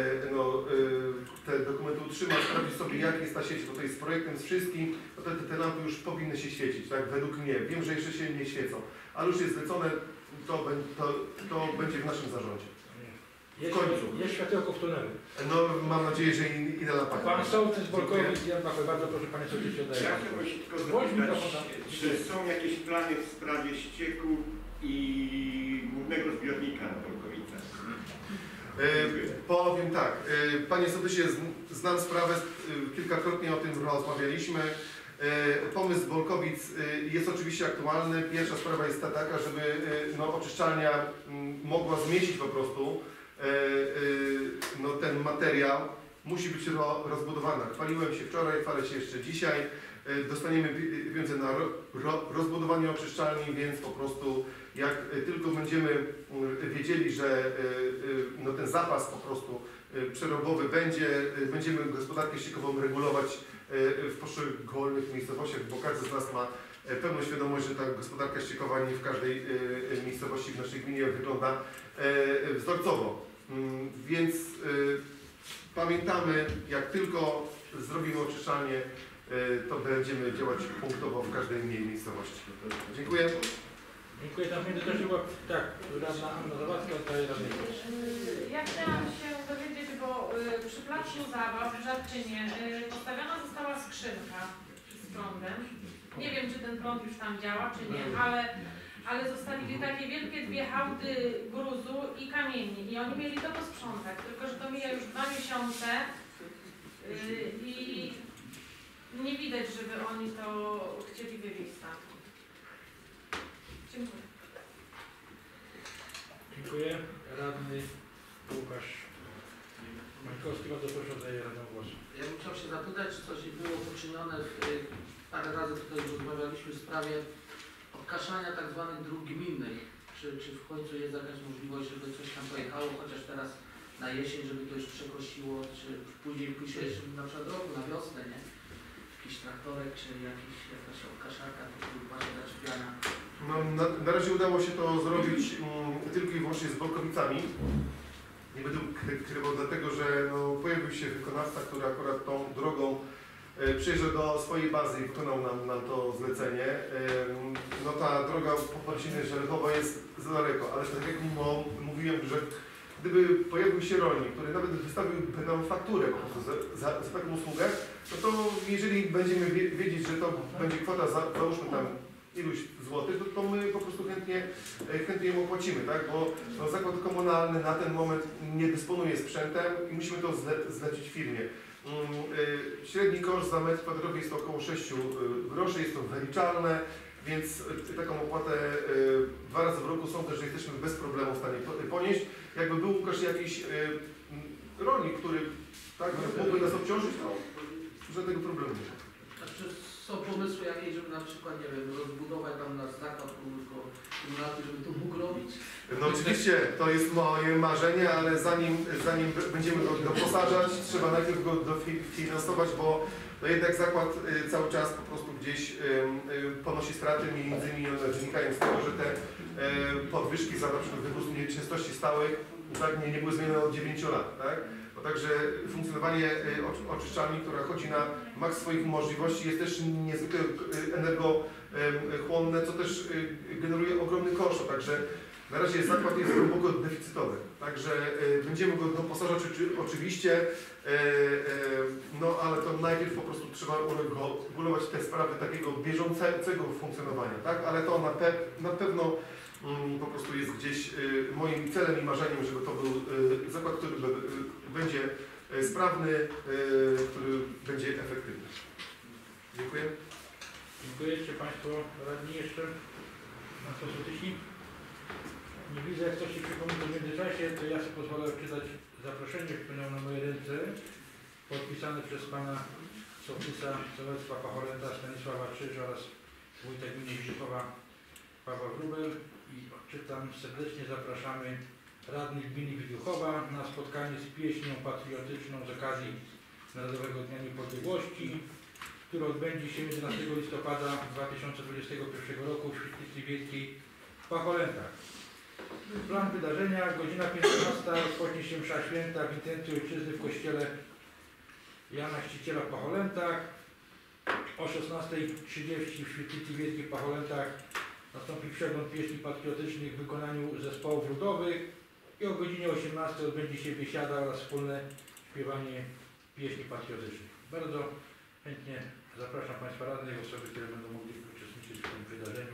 te dokumenty utrzyma, sprawdzi sobie, jak jest ta sieć, bo to jest z projektem, z wszystkim, to te lampy już powinny się świecić, tak? Według mnie. Wiem, że jeszcze się nie świecą, ale już jest zlecone, to będzie w naszym zarządzie. W końcu. Jest światełko w tunelu. No mam nadzieję, że i na lampach. Pan sołtys Bolkowic, ja bardzo proszę panie sołtysie oddaję. Ja chciałbym się tylko zapytać, czy są jakieś plany w sprawie ścieku i głównego zbiornika na Bolkowicach? Powiem tak, panie sołtysie, znam sprawę, kilkakrotnie o tym rozmawialiśmy. Pomysł Bolkowic jest oczywiście aktualny. Pierwsza sprawa jest taka, żeby oczyszczalnia mogła zmieścić po prostu ten materiał. Musi być rozbudowana. Chwaliłem się wczoraj, chwalę się jeszcze dzisiaj. Dostaniemy pieniądze na rozbudowanie oczyszczalni, więc po prostu jak tylko będziemy wiedzieli, że ten zapas po prostu przerobowy będziemy gospodarkę ściekową regulować w poszczególnych miejscowościach, bo każdy z nas ma pełną świadomość, że ta gospodarka ściekowa nie w każdej miejscowości w naszej gminie wygląda wzorcowo. Więc pamiętamy, jak tylko zrobimy oczyszczalnię, to będziemy działać punktowo w każdej miejscowości. Dziękuję. Dziękuję. Tam w międzyczasie była, tak, radna Anna Zawadzka, oddaję radnej. Ja chciałam się dowiedzieć, bo przy placu zabaw w Żarczynie postawiona została skrzynka z prądem. Nie wiem, czy ten prąd już tam działa, czy nie, ale zostawili takie wielkie 2 hałdy gruzu i kamieni i oni mieli to posprzątać, tylko że to mija już 2 miesiące i nie widać, żeby oni to chcieli wywieźć tam. Dziękuję. Dziękuję. Radny Łukasz Mańkowski, bardzo proszę, oddaję radną głos. Ja bym chciał się zapytać, czy coś było poczynione, parę razy tutaj już rozmawialiśmy w sprawie odkaszania tak zwanych dróg gminnych. Czy w końcu jest jakaś możliwość, żeby coś tam pojechało, chociaż teraz na jesień, żeby to już przekosiło, czy później pójść na przykład roku, na wiosnę, nie? Jakiś traktorek, czy jakaś odkaszarka, to właśnie zaczepiana. No, na razie udało się to zrobić tylko i wyłącznie z Bolkowicami. Nie będę ukrywał, dlatego że no, pojawił się wykonawca, który akurat tą drogą przyjeżdżał do swojej bazy i wykonał nam to zlecenie. No ta droga po Parsinie Żelechowa jest za daleko, ale tak jak mówiłem, że gdyby pojawił się rolnik, który nawet wystawiłby nam fakturę po prostu za taką usługę, no to jeżeli będziemy wiedzieć, że to będzie kwota, załóżmy tam iluś złotych, to my po prostu chętnie ją opłacimy, tak? Bo no, zakład komunalny na ten moment nie dysponuje sprzętem i musimy to zlecić firmie. Średni koszt za metr kwadratowy jest to około 6 groszy, jest to wyliczalne, więc taką opłatę 2 razy w roku sądzę, że jesteśmy bez problemu w stanie ponieść. Jakby był Łukasz jakiś rolnik, który tak, mógłby nas obciążyć, to żadnego problemu nie ma. Znaczy są pomysły jakieś, żeby na przykład, nie wiem, rozbudować tam nasz zakład komunalny, żeby to mógł robić? No oczywiście, to jest moje marzenie, ale zanim będziemy go doposażać, trzeba najpierw go dofinansować, bo no jednak zakład cały czas po prostu gdzieś ponosi straty, między innymi one wynikają z tego, że te podwyżki za na przykład wywóz nieczystości stałych tak, nie były zmienione od 9 lat, tak? Bo także funkcjonowanie oczyszczalni, która chodzi na maks swoich możliwości, jest też niezwykle energochłonne, co też generuje ogromny koszt. Także na razie zakład jest głęboko deficytowy. Także będziemy go doposażać oczywiście, no ale to najpierw po prostu trzeba uregulować te sprawy takiego bieżącego funkcjonowania, tak? Ale to na pewno po prostu jest gdzieś moim celem i marzeniem, żeby to był zakład, który będzie sprawny, który będzie efektywny. Dziękuję. Dziękuję. Czy Państwo radni jeszcze? Państwo sołtysi? Nie widzę, jak ktoś się przypomina w międzyczasie, to ja sobie pozwolę odczytać zaproszenie, wpłynęło na moje ręce, podpisane przez Pana sołtysa sołectwa Pacholęta Stanisława Krzyż oraz wójta gminy Wilkowa Pawła Wróbel i odczytam: serdecznie zapraszamy radnych gminy Wilkowa na spotkanie z pieśnią patriotyczną z okazji Narodowego Dnia Niepodległości, które odbędzie się 11 listopada 2021 roku w Świetlicy Wielkiej w Pacholętach. Plan wydarzenia: godzina 15 rozpocznie się msza święta w intencji ojczyzny w kościele Jana Chrzciciela w Pacholętach. O 16:30 w Świetlicy Wielkiej w Pacholętach nastąpi przegląd pieśni patriotycznych w wykonaniu zespołów ludowych i o godzinie 18 odbędzie się biesiada oraz wspólne śpiewanie pieśni patriotycznych. Bardzo chętnie zapraszam Państwa radnych, osoby, które będą mogli uczestniczyć w tym wydarzeniu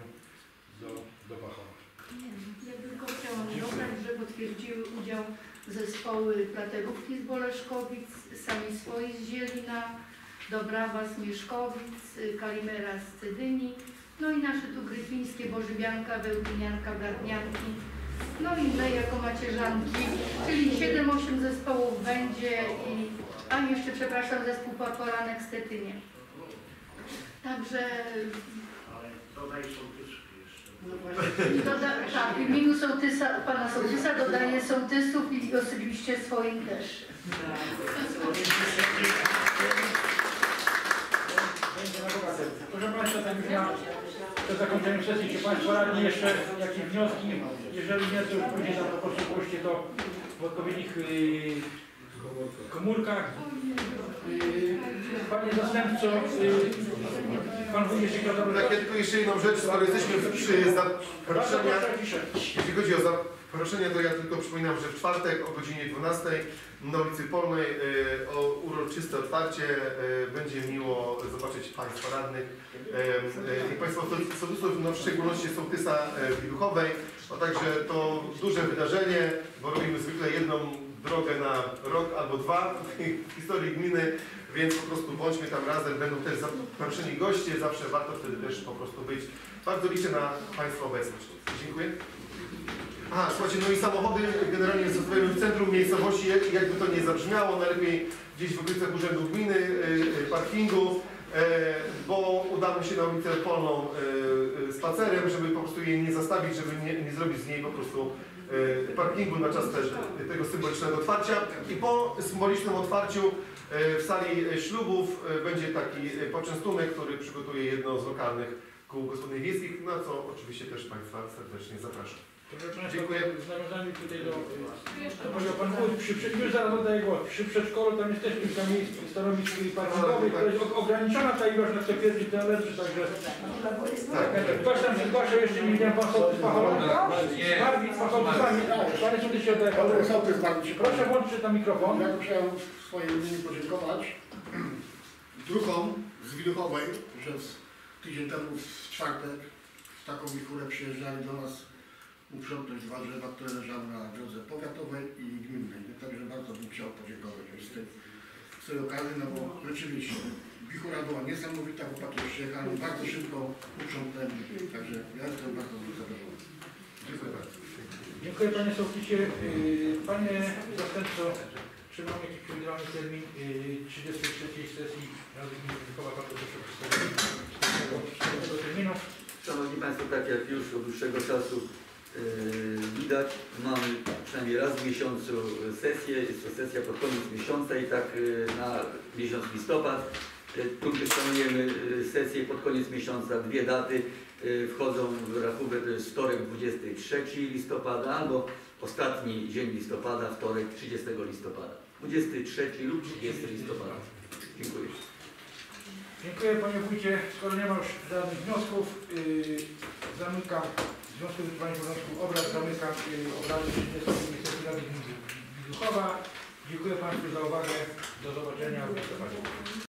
do Pachoła. Ja tylko chciałam dodać, że potwierdziły udział zespoły Platerówki z Boleszkowic, Sami Swoi z Zielina, Dobrawa z Mieszkowic, Kalimera z Cedyni, no i nasze tu gryfińskie Bożywianka, Wełbinianka, Gardnianki, no i my jako macierzanki, czyli 7-8 zespołów będzie a jeszcze przepraszam, zespół Poranek z Tetynie. Także... Ale dodaj sołtysów jeszcze. No właśnie. Tak, w imieniu sołtysa, pana sołtysa dodaję sołtysów i oczywiście swoim też. Proszę Państwa, tak już przed zakończeniem sesji, czy Państwo radni jeszcze jakieś wnioski? Jeżeli nie, to już później na po prostu głoście to w odpowiednich komórkach. Panie zastępco, pan wójt jeszcze chciał Tak, ja tylko jeszcze jedną rzecz, skoro jesteśmy przy zaproszeniach. Jeśli chodzi o zaproszenia, to ja tylko przypominam, że w czwartek o godzinie 12 na ulicy Polnej o uroczyste otwarcie. Będzie miło zobaczyć Państwa radnych i Państwa sołtysów, no w szczególności sołtysa Wiluchowej. A także to duże wydarzenie, bo robimy zwykle jedną drogę na rok albo dwa w historii gminy, więc po prostu bądźmy tam razem, będą też zaproszeni goście, zawsze warto wtedy też po prostu być. Bardzo liczę na Państwa obecność. Dziękuję. Aha, słuchajcie, no i samochody generalnie zostawiamy w centrum miejscowości, jakby to nie zabrzmiało, najlepiej gdzieś w okolicach Urzędu Gminy, parkingu, bo udamy się na ulicę Polną spacerem, żeby po prostu jej nie zastawić, żeby nie zrobić z niej po prostu parkingu na czas też tego symbolicznego otwarcia. I po symbolicznym otwarciu w sali ślubów będzie taki poczęstunek, który przygotuje jedno z lokalnych kół gospodyń wiejskich, na co oczywiście też Państwa serdecznie zapraszam. Dziękuję. W nawiązaniu tutaj do powiedział Pan Wójt, już zaraz oddaję głos. Przy przedszkolu tam jesteśmy w miejscu stanowisk parkingowych, to jest ograniczona ta ilość na 101 toalerzy, także... Ktoś tam się zgłaszał, jeszcze nie widziałem Pan sołtys Pacholowski. Barwit Pacholowski, Panie sołtysie oddaję Panu. Proszę włączyć tam mikrofon. Ja chciałem w swojej imieniu podziękować druhom z Wiluchowej, że tydzień temu w czwartek w taką wichurę przyjeżdżali do nas uprzątnąć dwa drzewa, które leżały na drodze powiatowej i gminnej. Także bardzo bym chciał podziękować z tej okazji, no bo rzeczywiście wichura była niesamowita, chłopaki przyjechali bardzo szybko, uprzątnęli. Także ja jestem bardzo zadowolony. Dziękuję bardzo. Dziękuję Panie sołtysie. Panie zastępco, czy mam jakiś przewidywany termin 33 sesji Rady Gminy Wiluchowa? Bardzo proszę o przedstawienie tego terminu. Szanowni Państwo, tak jak już od dłuższego czasu widać, mamy przynajmniej raz w miesiącu sesję, jest to sesja pod koniec miesiąca i tak na miesiąc listopad. Tu planujemy sesję pod koniec miesiąca, dwie daty wchodzą w rachubę, to jest wtorek 23 listopada albo ostatni dzień listopada, wtorek 30 listopada. 23 lub 30 listopada. Dziękuję. Dziękuję Panie Wójcie. Skoro nie ma już żadnych wniosków, zamykam w związku z wykonaniem porządku obrad, zamykam obrady 30 sesji Rady Gminy Wiluchowa. Dziękuję Państwu za uwagę. Do zobaczenia w listopadzie.